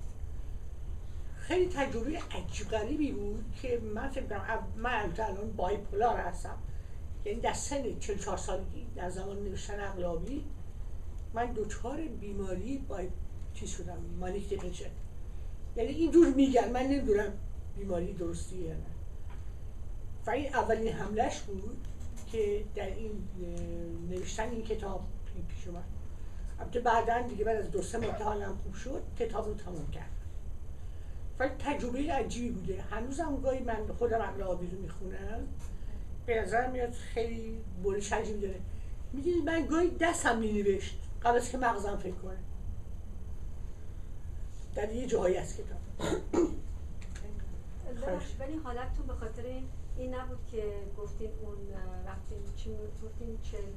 خیلی تجربه عجیب غریبی بود که من فکر کنم من الان بایپولار هستم، یعنی در سن 44 سالگی در زمان نوشتن اغلابی من دچار بیماری چی شدم، مانیک دیپرشن. یعنی اینجور میگن، من نمیدونم بیماری درستیه یا نه. و این اولین حملش بود که در این نوشتن این کتاب پیش اومد. البته بعداً دیگه بعد از 2-3 ماه حالم خوب شد کتاب رو تمام کردم. ولی تجربه عجیبی بوده. هنوزم گاهی من خودم اغلابی رو میخونم، به نظر میاد خیلی برش عجیبی داره. میدونید من گاهی دستم مینوشت قبل از که مغزم فکر کنه در یه جایی از کتاب. ولی حالتتون به خاطر این نبود که گفتین اون رفتین چی گفتین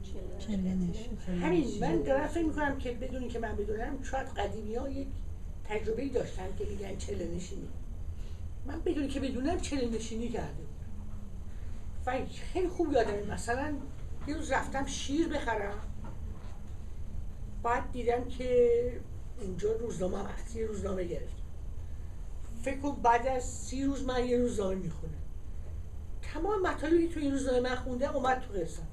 همین من دارم فکر میکنم که بدونی که من بدونم شاید قدیمی ها یک تجربه‌ای داشتن که میگن چله نشینی. من بدونی که بدونم چله نشینی کرده بود و خیلی خوب یادمه. مثلا یه روز رفتم شیر بخرم، بعد دیدم که اونجا روزنامه هست، یه روزنامه گرفتم. فکر کنم بعد از 30 روز من یه روزنامه میخونم، تمام مطالبی تو این روزنامه من خوندم اومد تو قصه‌ام.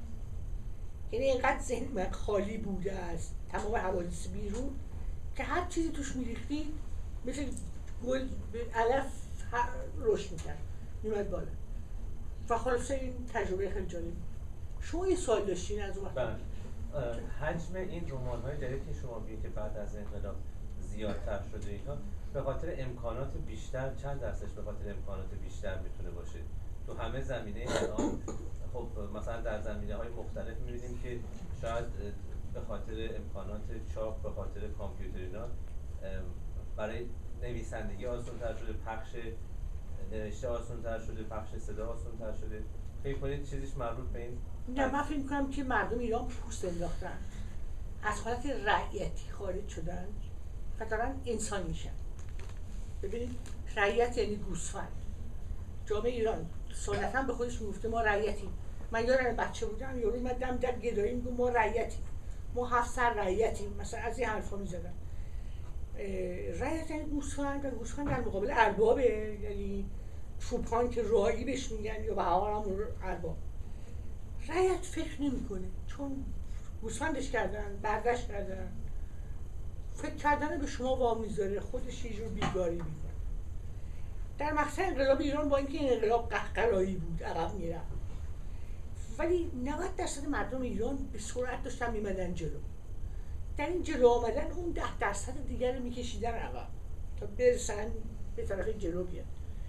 یعنی اینقدر ذهن من خالی بوده از تمام حوادث بیرون که هر چیزی توش میریختی مثل گل علف رشد میکرد، میومد بالا. و خلاصه این تجربه خیلی جالب. شما یه سوال داشتین از اون وقت؟ حجم این رمان‌های جدید که شما میگید که بعد از انقلاب زیادتر شده اینها به خاطر امکانات بیشتر، چند درصدش به خاطر امکانات بیشتر میتونه باشه؟ تو همه زمینه الان خب مثلا در زمینه‌های مختلف می‌بینیم که شاید به خاطر امکانات چاپ، به خاطر کامپیوتر اینا برای نویسندگی آسان‌تر شده، پخش نوشته آسان‌تر شده، پخش صدا آسان‌تر شده. فکر کنید چیزیش مربوط به این؟ نه، من فکر می‌کنم که مردم ایران پوست انداختن، از حالت رعیتی خارج شدن و دارن انسان میشن. ببینید رعیت یعنی گوسفند. جامعه ایران سنتاً به خودش میگفته ما رعیتیم. من یادم بچه بودم یه روز اومدم در گدایی میگم ما رعیتیم، ما 7 سر رعیتیم، مثلا از این حرفا میزدن. رعیت یعنی گوسفند، و گوسفند در مقابل اربابه، یعنی چوپان که راعی بهش میگن یا به هوار هم ارباب. رعیت فکر نمیکنه چون گوسفندش کردن، برداشت کردن، فکر کردن به شما وام میذاره، خودش یه جور بیگاری میکنه. در مقطع انقلاب ایران با اینکه این انقلاب قهقرایی بود عقب میرفت، ولی 90% مردم ایران به سرعت داشتن میمدن جلو. در این جلو آمدن اون 10% دیگر رو میکشیدن عقب تا برسن به طرف جلو بیاد.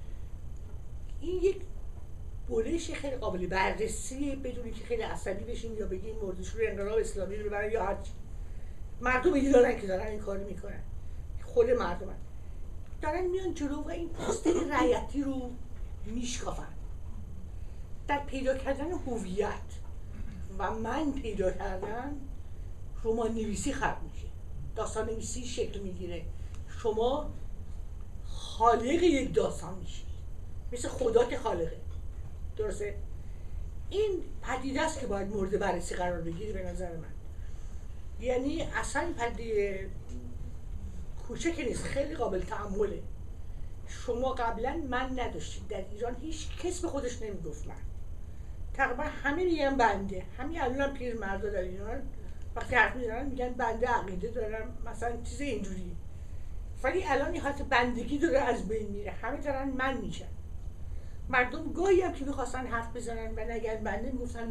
این یک برش خیلی قابل بررسیه بدونی که خیلی عصبی بشیم یا بگیم مرده‌شور انقلاب اسلامی رو ببرن یا هرچی. مردم ایران که دارن این کارو میکنن، خود مردم دارن میان جلو و این پوسته رعیتی رو میشکافن. در پیدا کردن هویت و من پیدا کردن رمان نویسی خلق میشه، داستان نویسی شکل میگیره، شما خالق یک داستان میشید، مثل خدا که خالقه. درسته؟ این پدیده است که باید مورد بررسی قرار بگیره به نظر من. یعنی اصلا این پدیده کوچک نیست، خیلی قابل تأمله. شما قبلا من نداشتید در ایران، هیچ کس به خودش نمیگفت من. تقریبا همه میگن بنده. همین الان پیرمردا در ایران وقتی حرف میزنن میگن بنده عقیده دارم، مثلا چیز اینجوری. ولی الان این حالت بندگی داره از بین میره، همه دارن من میشن. مردم گاهی هم که میخواستن حرف بزنن و نگن بنده میگفتن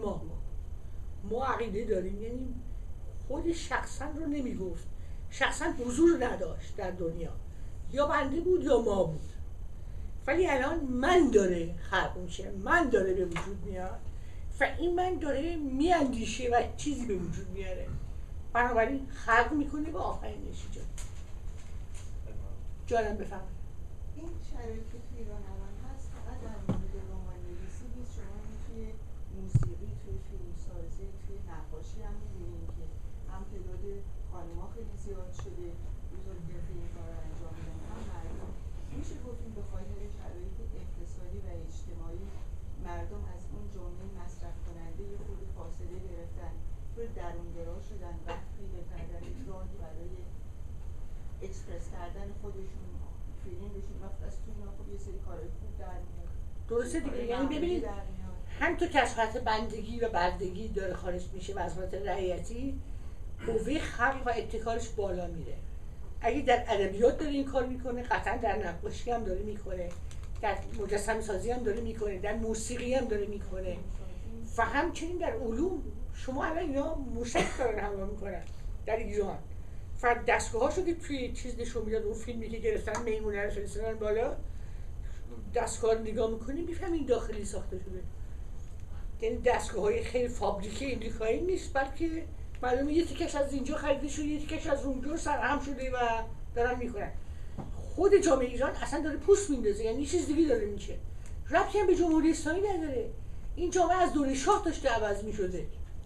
ما عقیده داریم. یعنی خود شخصا رو نمیگفت، شخصا حضور نداشت در دنیا، یا بنده بود یا ما بود. ولی الان من داره خلق میشه، من داره به وجود میاد و این من داره میاندیشه و چیزی به وجود میاره، بنابراین خلق میکنه و آفرینش ایجاد. جانم بفرمایید. این شرایطی که توی ایران الان هست فقط در مورد رمان نویسی نیست، شما توی موسیقی، توی فیلمسازی، توی نقاشی هم می‌بینید که هم تعداد خانم‌ها خیلی زیاد شده بزرگی که این کار رو انجام میدن، هم مردم. میشه گفتیم به خاطر شرایط اقتصادی و اجتماعی مردم از اون جامعه مصرف کننده خود فاصله گرفتن، تو درونگرا شدن، وقت پیدا کردن راهی برای اکسپرس کردن خودشون، فیلمشون وقت از تو اینا خب یه سری کارهای خوب در میاد. درسته دیگه، یعنی ببینید همونطور که از حالت بندگی و بردگی داره خارج میشه و از حالت رعیتی، قوه خلق و ابتکارش بالا میره. اگه در ادبیات داره این کار میکنه، قطعا در نقاشی هم داره میکنه، در مجسمه سازی هم داره میکنه، در موسیقی هم داره میکنه و همچنین در علوم. شما الان اینا موشک دارن همراه میکنن در ایران. فرد دستگاهاشو که توی چیز نشون میداد، اون فیلمی که گرفتن میمونه رو فرستادن بالا، دستگاه رو نگاه میکنیم میفهمین داخلی ساخته شده. یعنی دستگاه‌های خیلی فابریکه امریکایی نیست، بلکه معلومه یه تیکش از اینجا خریده شده، یه تیکش از اونجا سرهم شده و دارن میکنن. خود جامعه ایران اصلا داره پوست میندازه، یعنی چیز دیگه داره میشه. ربطی هم به جمهوری اسلامی نداره. این جامعه از دوره شاه داشته عوض میشده.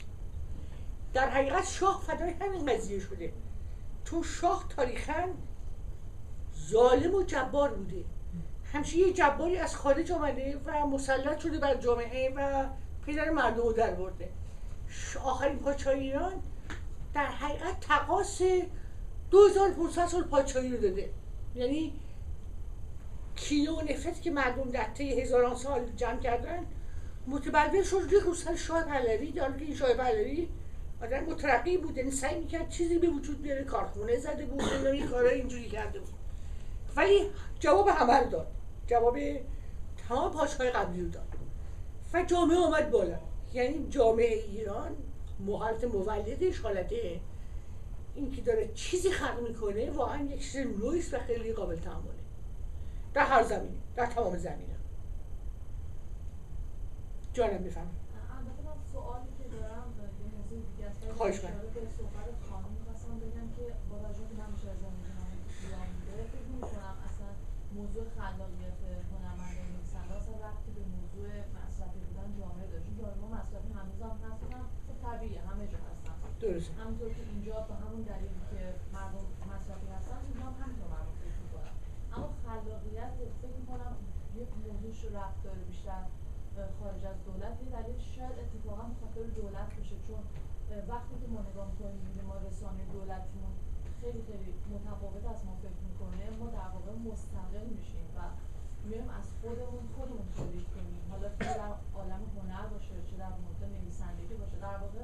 در حقیقت شاه فدای همین قضیه شده، چون شاه تاریخاً ظالم و جبار بوده. همشه یه جباری از خارج آمده و مسلط شده بر جامعه و پدر مردم رو در برده. آخرین پادشاه ایران در حقیقت تقاص 2500 سال پادشاهی رو داده. یعنی کینه و نفرت که مردم در طی هزاران سال جمع کردن متبلور شد روی سر شاه پهلوی، در حالی که این شاه پهلوی آدم مترقی بود، یعنی سعی میکرد چیزی به وجود بیاره، کارخونه زده بود، این کارهای اینجوری کرده بود، ولی جواب همه رو داد، جواب تمام پادشاه‌های قبلی رو داد و جامعه آمد بالا. یعنی جامعه ایران حالت مولدش، حالت این که داره چیزی خلق میکنه واقعا یک چیز نوعیست و خیلی قابل تحمله در هر زمینه، در تمام زمینه. جانم میفهمم. البته من سوالی که دارم یه موضوع دیگه است. خواهش کنم. به صحبت خانم می‌خواستم بگم که با توجه به همیشه از زندگی ایران بوده، فکر می‌کنم اصلا موضوع خلاقیت هنرمند و نویسنده اصلا ربطی به موضوع مصرفی بودن جامعه داره. چون جامعه مصرفی هنوز هم هستن، خب طبیعیه همه جا هستن. درسته. همونطور که اینجا به همون دلیلی که مردم مصرفی هستن، اینجا هم همینطور مردم فکر می‌کنن. اما خلاقیت فکر می‌کنم یک موضوعش ربط داره بیشتر خارج از دولت. یه دلیل شاید اتفاقا بخاطر دولت باشه، چون وقتی که ما نگاه می‌کنیم می‌بینیم ما رسانه دولتیمون خیلی متفاوت از ما فکر می‌کنه، ما در واقع مستقل میشیم و میایم از خودمون تولید کنیم، حالا چه در عالم هنر باشه چه در مورد نویسندگی باشه. در واقع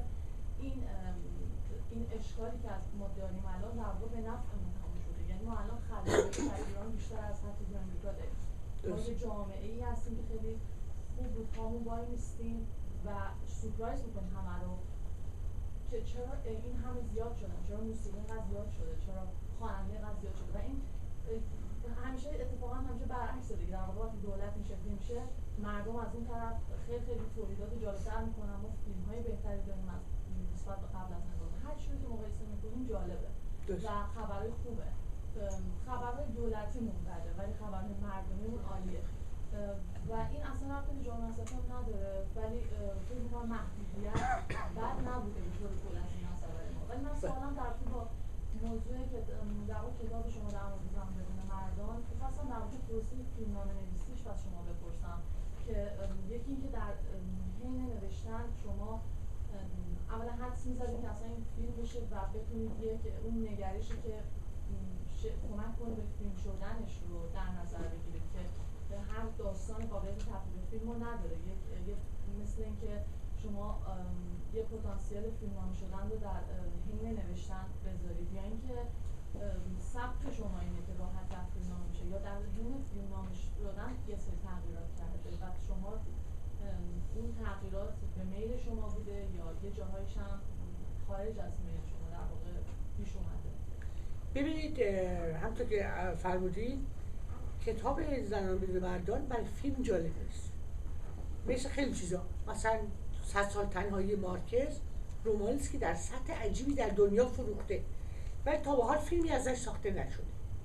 این اشکالی که از ما داریم الان در واقع به نفعمون تموم شده. یعنی ما الان خلاقیت در ایران بیشتر از حتی تو امریکا داریم. ما یه جامعه‌ای هستیم که خیلی خوب رو پامون وای میستیم و سورپرایز میکنیم همه رو که چرا این همه زیاد شدن، چرا موسیقی اینقدر زیاد شده، چرا خواننده اینقدر زیاد شده. و این همیشه اتفاقا همیشه برعکسه دیگه. در واقع وقتی دولت این شکلی میشه، مردم از اون طرف خیلی تولیدات جالب‌تر میکنن، ما فیلم‌های بهتری داریم از نسبت به قبل از نگاه. هر چیزی که مقایسه میکنیم جالبه و خبرهای خوبه. خبرهای دولتیمون بده ولی خبرهای مردمیمون عالیه. و این اصلا ربطی به جامعه مصرفی نداره، ولی فکر می‌کنم محدودیت بد نبوده به طور کل از این مسئله ما. ولی من سوالم در رابطه با موضوعی که در واقع کتاب شما در مورد زن بدون مردان، خواستم در مورد پروسه فیلمنامه نویسیش از شما بپرسم که یکی اینکه در حین نوشتن شما اولا حدس می‌زدید که اصلا این فیلم بشه و بتونید اون نگریشی که کمک کنه به فیلم شدنش رو در نظر بگیرید که هر داستان قابلیت تبدیل فیلم رو نداره. مثل اینکه شما یه پتانسیل فیلمنامه شدن رو در حین نوشتن بذارید، یا اینکه سبک شما اینه که راحت در فیلمنامه میشه، یا در حین فیلمنامه شدن یه سری تغییرات کرده و شما اون تغییرات به میل شما بوده یا یه جاهایش هم خارج از میل شما در واقع پیش اومده. ببینید همونطور که فرمودید کتاب زنان بدون مردان برای فیلم جالب نیست، مثل خیلی چیزا. مثلا 100 سال تنهایی مارکز رمانی است که در سطح عجیبی در دنیا فروخته ولی تا به حال فیلمی ازش ساخته نشده،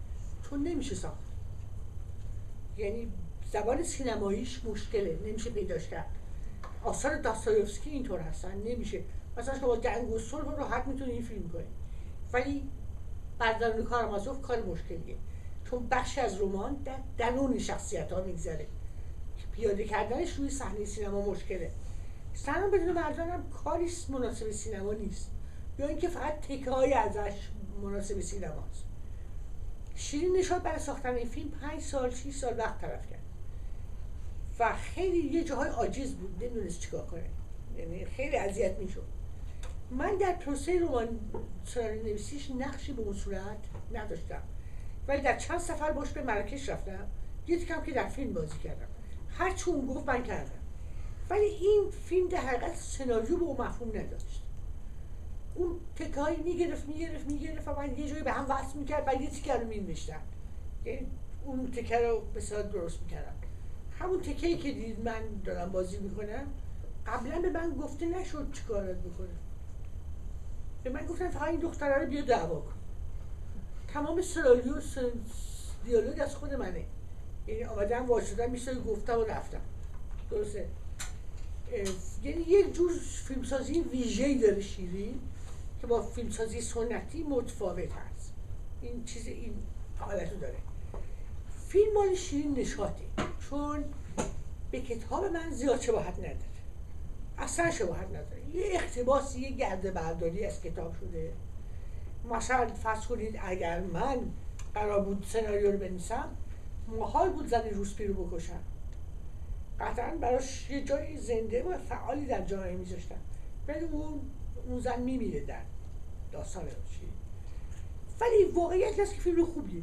چون نمیشه ساخت. یعنی زبان سینماییش مشکله، نمیشه پیداش کرد. آثار داستایوفسکی اینطور هستن، نمیشه. مثلا شما جنگ و صلح رو راحت میتونید این فیلم کنید، ولی برداران کارامازوف کار مشکلیه، چون بخشی از رمان در درون شخصیت ها میگذره. پیاده کردنش روی صحنه سینما مشکله. سلام بدون مردان هم کاری مناسب سینما نیست، یا اینکه فقط تکه های ازش مناسب سینماست. شیرین نشاط برای ساختن این فیلم 5 سال 6 سال وقت طرف کرد و خیلی یه جاهای عاجز بود، نمیدونست چیکار کنه، یعنی خیلی اذیت میشد. من در پروسه رمان سناریو نویسیش نقشی به اون صورت نداشتم، ولی در چند سفر باش به مراکش رفتم، یه تیکم که در فیلم بازی کردم، هر چی اون گفت من کردم. ولی این فیلم در حقیقت سناریو به اون مفهوم نداشت. اون تکه هایی میگرفت و من یه جایی به هم وصل میکرد و یه تیکه رو مینوشتم، یعنی اون تکه رو به صورت درست میکردم. همون تکه‌ای که دید من دارم بازی میکنم قبلا به من گفته نشد چیکارت بکنم. به من گفتن فقط این دختره رو بیا دعوا کن. تمام سناریو دیالوگ از خود منه، یعنی آمدم واشدم میشه گفتم و رفتم. درسته؟ یعنی یک جور فیلمسازی ویژه‌ای داره شیرین که با فیلمسازی سنتی متفاوت هست. این چیز این حالتو داره. فیلم مال شیرین نشاطه، چون به کتاب من زیاد شباهت نداره، اصلا شباهت نداره. یه اقتباسی، یه گرده برداری از کتاب شده. مثلا فرض کنید اگر من قرار بود سناریو رو بنویسم، محال بود زن روسپی رو بکشم، قطعا براش یه جای زنده و فعالی در جامعه میذاشتم، ولی اون زن میمیره در داستان شیرین. ولی واقعیت هست که فیلم خوبیه.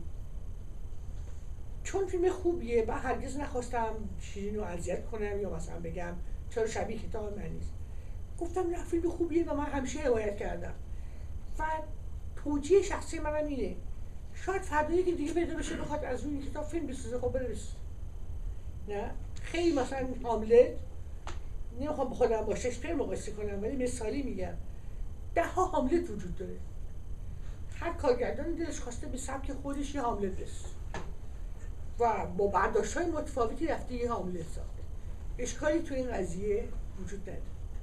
چون فیلم خوبیه من هرگز نخواستم شیرین رو اذیت کنم یا مثلا بگم چرا شبیه کتاب من نیست. گفتم نه فیلم خوبیه و من همیشه حمایت کردم و توجیه شخصی منم اینه. شاید فردایی که دیگه پیدا بشه بخواد از اون کتاب فیلم بسازه، خب بنویسه. نه خیلی مثلا هاملت، نمیخوام با خودم با شکسپیر مقایسه کنم ولی مثالی میگم، 10 هاملت وجود داره. هر کارگردان دلش خواسته به سبک خودش یه هاملت بسازه و با برداشت‌های متفاوتی رفته یه هاملت ساخته. اشکالی تو این قضیه وجود نداره.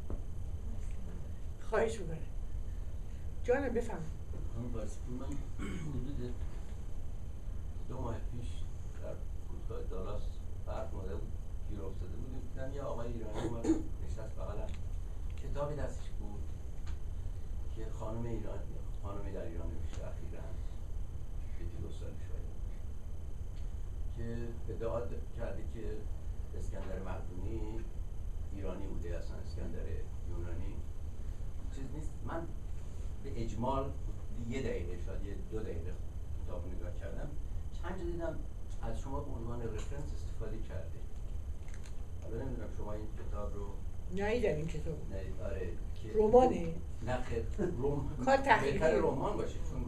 خواهش می‌کنم. جانم بفهم. من حدود 2 ماه پیش در فرودگاه دالاس برق اومده بود، گیر افتاده بودیم. دیدم یه آقای ایرانی اومد نشست بغلم، کتابی دستش بود که خانمی در ایران نوشته اخیراً، یکی 2 سال شاید، که ادعا کرده که اسکندر مقدونی ایرانی بوده، اصلا اسکندر یونانی چیز نیست. من به اجمال 1 دقیقه شاید 2 دقیقه کتاب نگاه کردم، چند جا دیدم از شما به عنوان رفرنس استفاده کرده. حالا نمیدونم شما این کتاب رو ندیدم. این کتاب آره که رمانه؟ نه خیر، کار تحقیقی بهتر رمان باشه، چون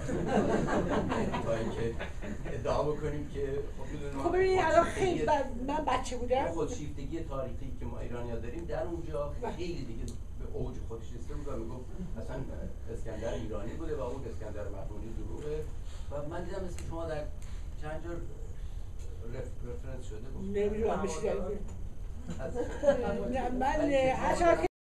تا اینکه ادعا بکنیم که خب ببینید الان خیلی من بچه بودم، خودشیفتگی تاریخی که ما ایرانی‌ها داریم در اونجا خیلی دیگه به اوج خودش رسیده بود و میگفت اصلا اسکندر ایرانی بوده و اون اسکندر مقدونی دروغه. و من دیدم مثل شما در چند جا رفرنس شده بود. نمیدونم بشه. نه من